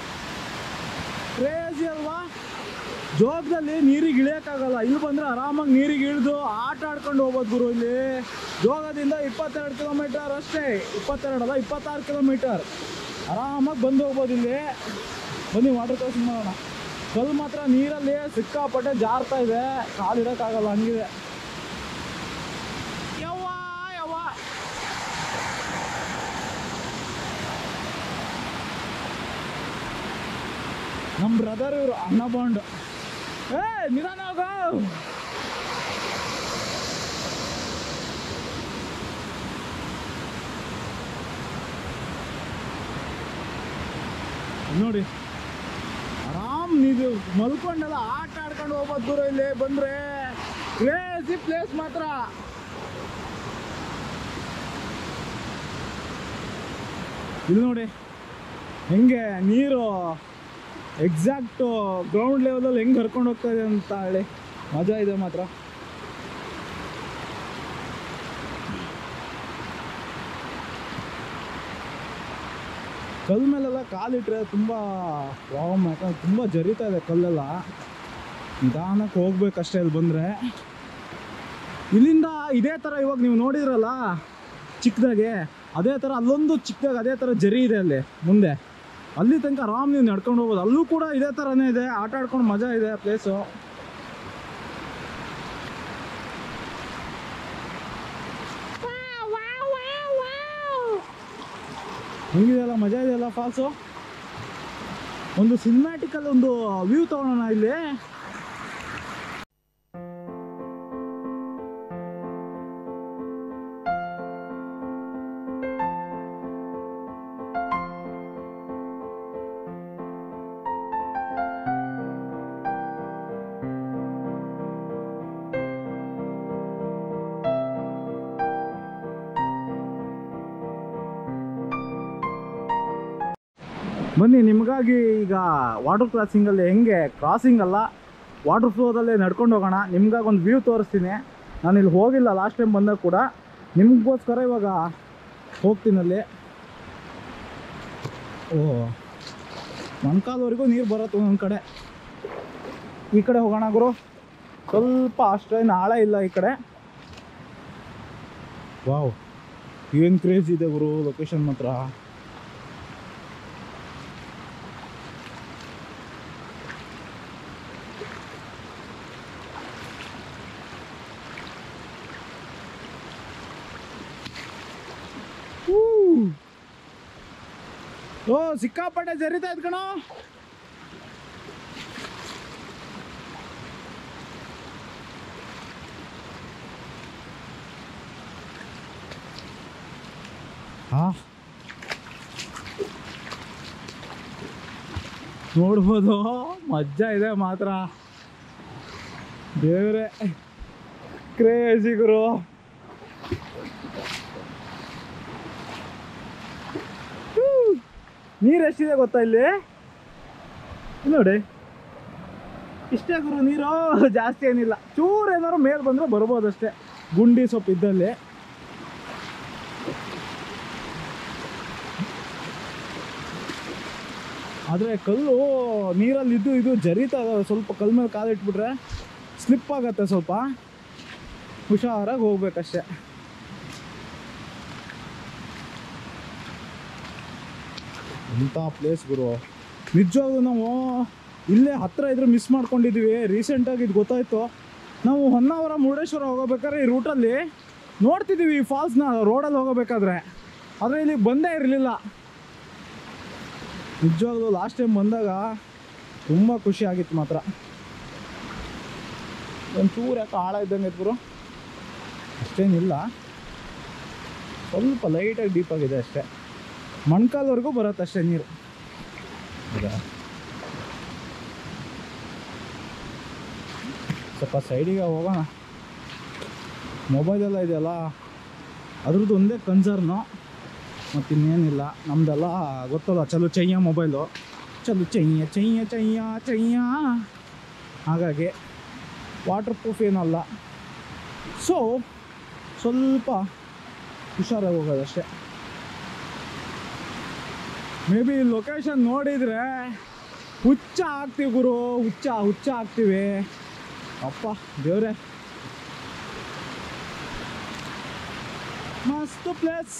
ಕ್ರೇಜಿ ಅಲ್ವಾ? ಜೋಗದಲ್ಲಿ ನೀರಿಗೆ ಇಳಿಯೋಕ್ಕಾಗಲ್ಲ, ಇಲ್ಲಿ ಬಂದರೆ ಆರಾಮಾಗಿ ನೀರಿಗೆ ಇಳಿದು ಆಟ ಆಡ್ಕೊಂಡು ಹೋಗ್ಬೋದು ಗುರು. ಇಲ್ಲಿ ಜೋಗದಿಂದ ಇಪ್ಪತ್ತೆರಡು ಕಿಲೋಮೀಟರ್ ಅಷ್ಟೇ, ಇಪ್ಪತ್ತೆರಡು ಅಲ್ಲ ಇಪ್ಪತ್ತಾರು ಕಿಲೋಮೀಟರ್ ಆರಾಮಾಗಿ ಬಂದು ಹೋಗ್ಬೋದು ಇಲ್ಲಿ. ಬನ್ನಿ ವಾಟರ್ ಕ್ರಾಸಿಂಗ್ ಮಾಡೋಣ. ಕಲ್ಲು ಮಾತ್ರ ನೀರಲ್ಲಿ ಸಿಕ್ಕಾಪಟ್ಟೆ ಜಾರ್ತಾ ಇದೆ, ಕಾಲಿಡೋಕ್ಕಾಗಲ್ಲ ಹಂಗಿದೆ. ಯವ್ವ ಯವ್ವ ನಮ್ಮ ಬ್ರದರ್ ಇವರು, ಅಣ್ಣ ಬಾಂಡ್. ಏ ನಿಧಾನಾಗ ನೋಡಿ, ಆರಾಮ್ ನೀವು ಮಲ್ಕೊಂಡೆಲ್ಲ ಆಟ ಆಡ್ಕೊಂಡು ಹೋಗ್ಬೋದು ದೂರ. ಇಲ್ಲಿ ಬಂದ್ರೆ ಕ್ರೇಜಿ ಪ್ಲೇಸ್ ಮಾತ್ರ. ಇಲ್ಲಿ ನೋಡಿ ಹೆಂಗೆ ನೀರು ಎಕ್ಸಾಕ್ಟು ಗ್ರೌಂಡ್ ಲೆವೆಲಲ್ಲಿ ಹೆಂಗೆ ಹರ್ಕೊಂಡು ಹೋಗ್ತಾ ಇದೆ ಅಂತ ಹೇಳಿ, ಮಜಾ ಇದೆ ಮಾತ್ರ. ಕಲ್ಲು ಮೇಲೆಲ್ಲ ಕಾಲಿಟ್ರೆ ತುಂಬ ಪ್ರಾಬ್ಲಮ್, ಯಾಕಂದ್ರೆ ತುಂಬ ಜರಿತಾ ಇದೆ ಕಲ್ಲೆಲ್ಲ. ನಿಧಾನಕ್ಕೆ ಹೋಗ್ಬೇಕಷ್ಟೇ ಇಲ್ಲಿ ಬಂದರೆ. ಇಲ್ಲಿಂದ ಇದೇ ಥರ ಇವಾಗ ನೀವು ನೋಡಿದ್ರಲ್ಲ ಚಿಕ್ಕದಾಗೆ, ಅದೇ ಥರ ಅಲ್ಲೊಂದು ಚಿಕ್ಕದಾಗಿ ಅದೇ ಥರ ಜರಿ ಇದೆ ಅಲ್ಲಿ ಮುಂದೆ, ಅಲ್ಲಿ ತನಕ ಆರಾಮ್ ನೀವು ನಡ್ಕೊಂಡು ಹೋಗ್ಬೋದು. ಅಲ್ಲೂ ಕೂಡ ಇದೇ ಥರನೇ ಇದೆ, ಆಟ ಆಡ್ಕೊಂಡು ಮಜಾ ಇದೆ ಪ್ಲೇಸು. ಹೆಂಗಿದೆಯಲ್ಲ, ಮಜಾ ಇದೆಯಲ್ಲ ಫಾಲ್ಸು. ಒಂದು ಸಿನಿಮ್ಯಾಟಿಕಲ್ ಒಂದು ವ್ಯೂ ತಗೊಳ್ಳೋಣ ಇಲ್ಲಿ. ಬನ್ನಿ ನಿಮಗಾಗಿ ಈಗ ವಾಟರ್ ಕ್ರಾಸಿಂಗಲ್ಲಿ ಹೆಂಗೆ ಕ್ರಾಸಿಂಗ್ ಅಲ್ಲ ವಾಟರ್ ಫ್ಲೋದಲ್ಲೇ ನಡ್ಕೊಂಡು ಹೋಗೋಣ. ನಿಮ್ಗಾಗಿ ಒಂದು ವ್ಯೂ ತೋರಿಸ್ತೀನಿ. ನಾನು ಇಲ್ಲಿ ಹೋಗಿಲ್ಲ ಲಾಸ್ಟ್ ಟೈಮ್ ಬಂದಾಗ ಕೂಡ, ನಿಮಗೋಸ್ಕರ ಇವಾಗ ಹೋಗ್ತೀನಿ ಅಲ್ಲಿ. ಓಹ್, ಮೊಣಕಾಲ್ವರೆಗೂ ನೀರು ಬರುತ್ತೆ ಒಂದೊಂದು ಕಡೆ. ಈ ಕಡೆ ಹೋಗೋಣ ಗುರು, ಸ್ವಲ್ಪ ಅಷ್ಟೇನು ಆಳ ಇಲ್ಲ ಈ ಕಡೆ. ವಾವ್, ಏನು ಕ್ರೇಜ್ ಇದೆ ಗುರು ಲೊಕೇಶನ್ ಮಾತ್ರ. ಓ ಸಿಕ್ಕಾಪಟ್ಟೆ ಜರಿತಾ ಇದ್ ಕಣೋ. ಹಾ ನೋಡ್ಬೋದು, ಮಜಾ ಇದೆ ಮಾತ್ರ. ದೇವ್ರೆ ಕ್ರೇಜಿ ಗುರು. ನೀರು ಎಷ್ಟಿದೆ ಗೊತ್ತಾ ಇಲ್ಲಿ ನೋಡಿ, ಇಷ್ಟೇ ಗುರು ನೀರು, ಜಾಸ್ತಿ ಏನಿಲ್ಲ. ಚೂರು ಏನಾದ್ರು ಮೇಲೆ ಬಂದರೆ ಬರ್ಬೋದಷ್ಟೇ, ಗುಂಡಿ ಸ್ವಲ್ಪ ಇದ್ದಲ್ಲಿ. ಆದರೆ ಕಲ್ಲು ನೀರಲ್ಲಿ ಇದ್ದು ಇದು ಜರಿತಾ ಇದಾವೆ. ಸ್ವಲ್ಪ ಕಲ್ಲು ಮೇಲೆ ಕಾಲಿಟ್ಬಿಟ್ರೆ ಸ್ಲಿಪ್ ಆಗತ್ತೆ ಸ್ವಲ್ಪ. ಹುಷಾರಾಗಿ ಹೋಗ್ಬೇಕಷ್ಟೆ. ಎಂಥ ಪ್ಲೇಸ್ ಗುರು, ನಿಜವಾಗ್ಲೂ ನಾವು ಇಲ್ಲೇ ಹತ್ತಿರ ಇದ್ರೆ ಮಿಸ್ ಮಾಡ್ಕೊಂಡಿದ್ದೀವಿ. ರೀಸೆಂಟಾಗಿ ಇದು ಗೊತ್ತಾಯಿತು. ನಾವು ಹೊನ್ನಾವರ ಮುರುಡೇಶ್ವರ ಹೋಗಬೇಕಾದ್ರೆ ಈ ರೂಟಲ್ಲಿ ನೋಡ್ತಿದ್ದೀವಿ ಈ ಫಾಲ್ಸ್ನ ರೋಡಲ್ಲಿ ಹೋಗಬೇಕಾದ್ರೆ, ಆದರೆ ಇಲ್ಲಿ ಬಂದೇ ಇರಲಿಲ್ಲ. ನಿಜವಾಗ್ಲೂ ಲಾಸ್ಟ್ ಟೈಮ್ ಬಂದಾಗ ತುಂಬ ಖುಷಿ ಆಗಿತ್ತು ಮಾತ್ರ. ಒಂಚೂರು ಯಾಕೆ ಆಳ ಇದ್ದಂಗೆ ಇದ್ದರು, ಅಷ್ಟೇನಿಲ್ಲ, ಸ್ವಲ್ಪ ಲೈಟಾಗಿ ಡೀಪಾಗಿದೆ ಅಷ್ಟೇ. ಮೊಣಕಾಲ್ವರೆಗೂ ಬರುತ್ತೆ ಅಷ್ಟೇ ನೀರು. ಸ್ವಲ್ಪ ಸೈಡಿಗೆ ಹೋಗೋಣ. ಮೊಬೈಲೆಲ್ಲ ಇದೆಯಲ್ಲ ಅದ್ರದ್ದು ಒಂದೇ ಕನ್ಸರ್ನು, ಮತ್ತಿನ್ನೇನಿಲ್ಲ. ನಮ್ಮದೆಲ್ಲ ಗೊತ್ತಲ್ಲ ಚಲೋ ಚೈಯ ಮೊಬೈಲು, ಚಲೋ ಚೈಯ ಚೈಯ ಚೈಯ ಚೈಯ, ಹಾಗಾಗಿ ವಾಟರ್ ಪ್ರೂಫ್ ಏನಲ್ಲ. ಸೊ ಸ್ವಲ್ಪ ಹುಷಾರಾಗಿ ಹೋಗೋದಷ್ಟೇ. ಮೇ ಬಿ ಲೊಕೇಶನ್ ನೋಡಿದರೆ ಹುಚ್ಚ ಆಗ್ತೀವಿ ಗುರು, ಹುಚ್ಚ ಹುಚ್ಚ ಆಗ್ತೀವಿ. ಅಪ್ಪ ದೇವ್ರೆ, ಮಸ್ತ್ ಪ್ಲೇಸ್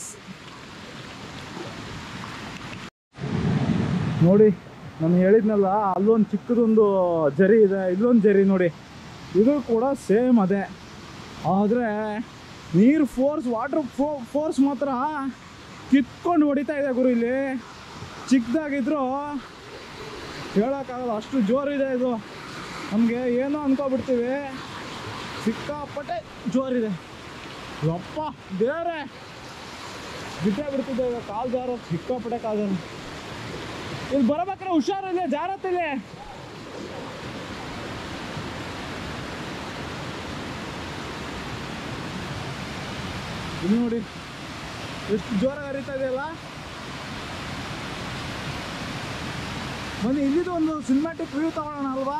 ನೋಡಿ. ನಾನು ಹೇಳಿದ್ನಲ್ಲ ಅಲ್ಲೊಂದು ಚಿಕ್ಕದೊಂದು ಜರಿ ಇದೆ, ಇಲ್ಲೊಂದು ಜರಿ ನೋಡಿ, ಇದು ಕೂಡ ಸೇಮ್ ಅದೇ. ಆದರೆ ನೀರು ಫೋರ್ಸ್, ವಾಟರ್ ಫೋ ಫೋರ್ಸ್ ಮಾತ್ರ ಕಿತ್ಕೊಂಡು ಹೊಡಿತಾ ಇದೆ ಗುರು. ಇಲ್ಲಿ ಚಿಕ್ಕದಾಗಿದ್ರು ಹೇಳೋಕ್ಕಾಗಲ್ಲ, ಅಷ್ಟು ಜೋರಿದೆ ಇದು. ನಮಗೆ ಏನೋ ಅನ್ಕೊಬಿಡ್ತೀವಿ, ಸಿಕ್ಕಾಪಟ್ಟೆ ಜೋರಿದೆ. ಅಪ್ಪ ದೇವ್ರೆ, ಬಿಟ್ಟೇ ಬಿಡ್ತಿದ್ದೆ ಈಗ, ಕಾಲು ಜಾರೋ, ಸಿಕ್ಕಾಪಟ್ಟೆ ಕಾಲು ಜಾರ. ಇಲ್ಲಿ ಬರಬೇಕಾದ್ರೆ ಹುಷಾರಿಲ್ಲ, ಜಾರತ್ತಿಲ್ಲ. ಇಲ್ಲಿ ನೋಡಿ ಎಷ್ಟು ಜೋರಾಗಿ ಹರಿತಾ ಇದೆಯಲ್ಲ. ಬನ್ನಿ ಇಲ್ಲಿದು ಒಂದು ಸಿನಿಮ್ಯಾಟಿಕ್ ವ್ಯೂ ತಗೊಳ್ಳೋಣ ಅಲ್ವಾ.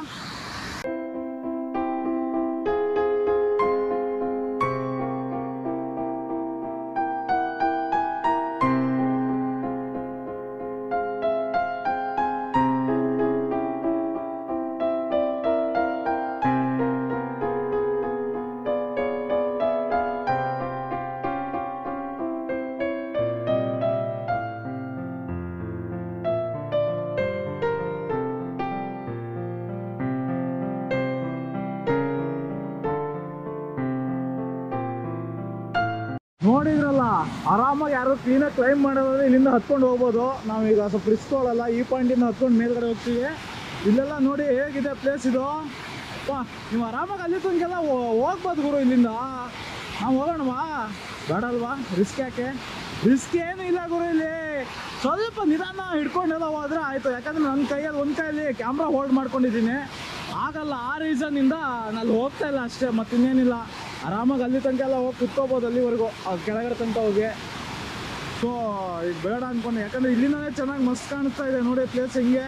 ನೋಡಿದ್ರಲ್ಲ, ಆರಾಮಾಗಿ ಯಾರು ಕ್ಲೀನಾಗಿ ಕ್ಲೈಮ್ ಮಾಡೋದಾದ್ರೆ ಇಲ್ಲಿಂದ ಹತ್ಕೊಂಡು ಹೋಗ್ಬೋದು. ನಾವೀಗ ಸ್ವಲ್ಪ ರಿಸ್ಕ್ ತೊಗೊಳ್ಳಲ್ಲ, ಈ ಪಾಯಿಂಟಿಂದ ಹತ್ಕೊಂಡು ಮೇಲ್ಗಡೆ ಹೋಗ್ತೀವಿ. ಇಲ್ಲೆಲ್ಲ ನೋಡಿ ಹೇಗಿದೆ ಪ್ಲೇಸ್ ಇದು. ಪಾ ನೀವು ಆರಾಮಾಗಿ ಅಲ್ಲಿ ತನಕೆಲ್ಲ ಹೋಗ್ಬೋದು ಗುರು. ಇಲ್ಲಿಂದ ನಾವು ಹೋಗೋಣವಾ? ಬೇಡ ಅಲ್ವಾ, ರಿಸ್ಕ್ ಯಾಕೆ? ರಿಸ್ಕ್ ಏನೂ ಇಲ್ಲ ಗುರು. ಇಲ್ಲಿ ಸ್ವಲ್ಪ ನಿಧಾನ ಹಿಡ್ಕೊಂಡೆಲ್ಲ ಹೋದ್ರೆ ಆಯಿತು. ಯಾಕಂದರೆ ನನ್ನ ಕೈಯಲ್ಲಿ ಒಂದು ಕೈಯಲ್ಲಿ ಕ್ಯಾಮ್ರಾ ಹೋಲ್ಡ್ ಮಾಡ್ಕೊಂಡಿದ್ದೀನಿ, ಆಗಲ್ಲ. ಆ ರೀಸನ್ನಿಂದ ನಾನು ಹೋಗ್ತಾ ಇಲ್ಲ ಅಷ್ಟೇ, ಮತ್ತಿನ್ನೇನಿಲ್ಲ. ಆರಾಮಾಗಿ ಅಲ್ಲಿ ತನಕ ಎಲ್ಲ ಹೋಗಿ ಕುತ್ಕೋಬೋದು, ಅಲ್ಲಿವರೆಗೂ ಕೆಳಗಡೆ ತನಕ ಹೋಗಿ. ಸೊ ಈಗ ಬೇಡ ಅಂದ್ಕೊಂಡೆ, ಯಾಕಂದರೆ ಇಲ್ಲಿಂದಲೇ ಚೆನ್ನಾಗಿ ಮಸ್ತ್ ಕಾಣಿಸ್ತಾ ಇದೆ ನೋಡಿ ಪ್ಲೇಸ್ ಹಿಂಗೆ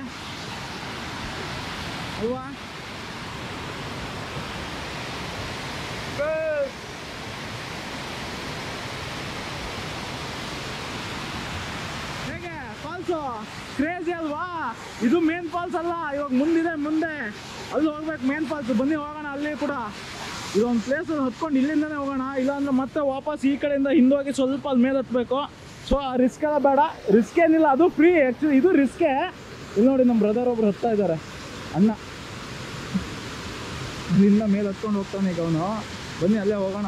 ಅಲ್ವಾ. ಹೇಗೆ ಫಾಲ್ಸು ಕ್ರೇಜಿ ಅಲ್ವಾ? ಇದು ಮೇನ್ ಫಾಲ್ಸ್ ಅಲ್ಲ, ಇವಾಗ ಮುಂದಿದೆ, ಮುಂದೆ ಅಲ್ಲಿ ಹೋಗ್ಬೇಕು ಮೇನ್ ಫಾಲ್ಸ್. ಬನ್ನಿ ಹೋಗೋಣ ಅಲ್ಲಿ ಕೂಡ. ಇದೊಂದು ಪ್ಲೇಸ್ ಹತ್ಕೊಂಡು ಇಲ್ಲಿಂದನೇ ಹೋಗೋಣ, ಇಲ್ಲಾಂದ್ರೆ ಮತ್ತೆ ವಾಪಸ್ ಈ ಕಡೆಯಿಂದ ಹಿಂದೋಗಿ ಸ್ವಲ್ಪ ಅಲ್ಲಿ ಮೇಲೆ ಹತ್ಬೇಕು. ಸೊ ಆ ರಿಸ್ಕ್ ಎಲ್ಲ ಬೇಡ, ರಿಸ್ಕ್ ಏನಿಲ್ಲ, ಅದು ಫ್ರೀ. ಆ್ಯಕ್ಚುಲಿ ಇದು ರಿಸ್ಕೇ. ಇಲ್ಲಿ ನೋಡಿ ನಮ್ಮ ಬ್ರದರ್ ಒಬ್ರು ಹತ್ತಾ ಇದ್ದಾರೆ, ಅಣ್ಣ. ಇಲ್ಲಿಂದ ಮೇಲೆ ಹತ್ಕೊಂಡು ಹೋಗ್ತಾನೆ ಈಗ ಅವನು. ಬನ್ನಿ ಅಲ್ಲೇ ಹೋಗೋಣ.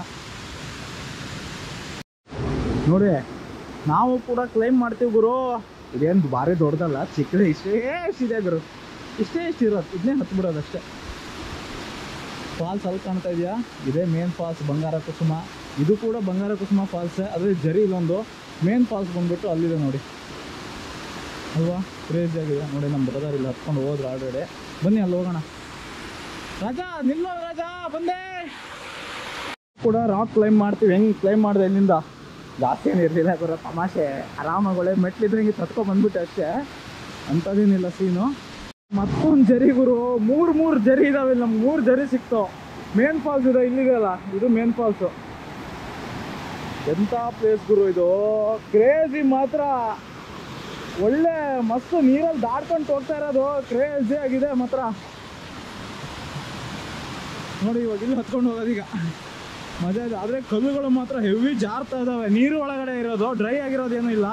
ನೋಡಿ ನಾವು ಕೂಡ ಕ್ಲೈಮ್ ಮಾಡ್ತೀವಿ ಗುರು. ಇದೇನು ಭಾರಿ ದೊಡ್ಡದಲ್ಲ, ಚಿಕ್ಕದೇ, ಇಷ್ಟೇ ಎಷ್ಟಿದೆ ಗುರು, ಇಷ್ಟೇ ಎಷ್ಟು ಇರೋದು, ಇದನ್ನೇ ಹತ್ಬಿಡೋದು ಅಷ್ಟೇ. ಫಾಲ್ಸ್ ಅಲ್ಲಿ ಕಾಣ್ತಾ ಇದೆಯಾ, ಇದೇ ಮೇನ್ ಫಾಲ್ಸ್ ಬಂಗಾರ ಕುಸುಮ. ಇದು ಕೂಡ ಬಂಗಾರ ಕುಸುಮ ಫಾಲ್ಸ್, ಅದೇ ಜರಿ ಇಲ್ಲೊಂದು. ಮೇನ್ ಫಾಲ್ಸ್ ಬಂದ್ಬಿಟ್ಟು ಅಲ್ಲಿದೆ ನೋಡಿ ಅಲ್ವಾ. ಕ್ರೇಜಿ ಆಗಿದೆ ನೋಡಿ. ನಮ್ಮ ಬ್ರದರ್ ಇಲ್ಲಿ ಹತ್ಕೊಂಡು ಹೋದ್ರು ಆಲ್ರೆಡಿ. ಬನ್ನಿ ಅಲ್ಲಿ ಹೋಗೋಣ. ರಾಜಾ ನಿಲ್ಲೋ, ರಾಜಾ ಬಂದೆ. ಕೂಡ ರಾಕ್ ಕ್ಲೈಮ್ ಮಾಡ್ತೀವಿ. ಹೆಂಗೆ ಕ್ಲೈಮ್ ಮಾಡಿದೆ ಇಲ್ಲಿಂದ, ಜಾಸ್ತಿ ಏನು ಇರಲಿಲ್ಲ ಬರೋ ತಮಾಷೆ. ಆರಾಮಾಗಿ ಒಳ್ಳೆ ಮೆಟ್ಲಿದ್ರೆ ಹಿಂಗೆ ಹತ್ಕೊಂಡು ಬಂದ್ಬಿಟ್ಟೆ ಅಷ್ಟೇ, ಅಂಥದ್ದೇನಿಲ್ಲ ಸೀನು. ಮತ್ತೊಂದು ಜರಿ ಗುರು, ಮೂರು ಮೂರು ಜರಿ ಇದಾವೆ ಇಲ್ಲಿ. ನಮ್ಗೆ ಮೂರು ಜರಿ ಸಿಕ್ತು. ಮೇನ್ ಫಾಲ್ಸ್ ಇದೆ ಇಲ್ಲಿದೆಯಲ್ಲ, ಇದು ಮೇನ್ ಫಾಲ್ಸು. ಎಂಥ ಪ್ಲೇಸ್ ಗುರು ಇದು, ಕ್ರೇಜಿ ಮಾತ್ರ. ಒಳ್ಳೆ ಮಸ್ತ್ ನೀರಲ್ಲಿ ದಾಡ್ಕೊಂಡು ಹೋಗ್ತಾ ಇರೋದು, ಕ್ರೇಜಿ ಆಗಿದೆ ಮಾತ್ರ. ನೋಡಿ ಇವಾಗ ಇಲ್ಲಿ ಹತ್ಕೊಂಡು ಹೋಗೋದೀಗ. ಮಜಾ ಇದೆ. ಆದರೆ ಕಲ್ಲುಗಳು ಮಾತ್ರ ಹೆವಿ ಜಾರ್ತಾ ಇದ್ದಾವೆ. ನೀರು ಒಳಗಡೆ ಇರೋದು, ಡ್ರೈ ಆಗಿರೋದೇನೂ ಇಲ್ಲ.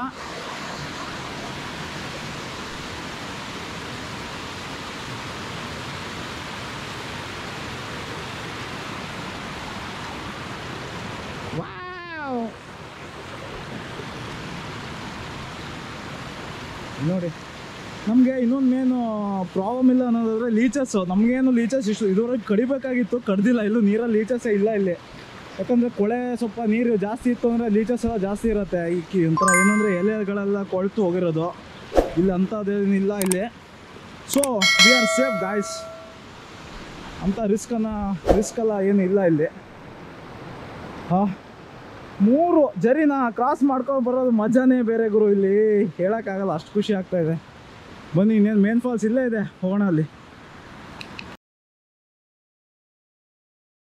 ನೋಡಿ, ನಮಗೆ ಇನ್ನೊಂದು ಮೇನು ಪ್ರಾಬ್ಲಮ್ ಇಲ್ಲ ಅನ್ನೋದಾದ್ರೆ ಲೀಚಸ್ಸು. ನಮಗೇನು ಲೀಚಸ್ ಇಷ್ಟು ಇದುವರೆಗೆ ಕಡಿಬೇಕಾಗಿತ್ತು, ಕಡ್ದಿಲ್ಲ. ಇಲ್ಲೂ ನೀರಲ್ಲಿ ಲೀಚಸ್ಸೇ ಇಲ್ಲ ಇಲ್ಲಿ. ಯಾಕಂದರೆ ಕೊಳೆ ಸ್ವಲ್ಪ ನೀರು ಜಾಸ್ತಿ ಇತ್ತು ಅಂದರೆ ಲೀಚಸ್ ಎಲ್ಲ ಜಾಸ್ತಿ ಇರುತ್ತೆ. ಈ ಕಿ ಒಂಥರ ಏನಂದರೆ ಎಲೆಗಳೆಲ್ಲ ಕೊಳ್ತು ಹೋಗಿರೋದು. ಇಲ್ಲಿ ಅಂಥದ್ದೇನಿಲ್ಲ ಇಲ್ಲಿ. So we are safe guys. ಅಂಥ ರಿಸ್ಕನ್ನು ರಿಸ್ಕೆಲ್ಲ ಏನು ಇಲ್ಲ ಇಲ್ಲಿ. ಹಾಂ, ಮೂರು ಜರಿನ ಕ್ರಾಸ್ ಮಾಡ್ಕೊಂಡು ಬರೋದು ಮಜಾನೇ ಬೇರೆ ಗುರು. ಇಲ್ಲಿ ಹೇಳೋಕ್ಕಾಗಲ್ಲ, ಅಷ್ಟು ಖುಷಿ ಆಗ್ತಾಯಿದೆ. ಬನ್ನಿ, ಇನ್ನೇನು ಮೇನ್ ಫಾಲ್ಸ್ ಇಲ್ಲೇ ಇದೆ, ಹೋಗೋಣ ಅಲ್ಲಿ.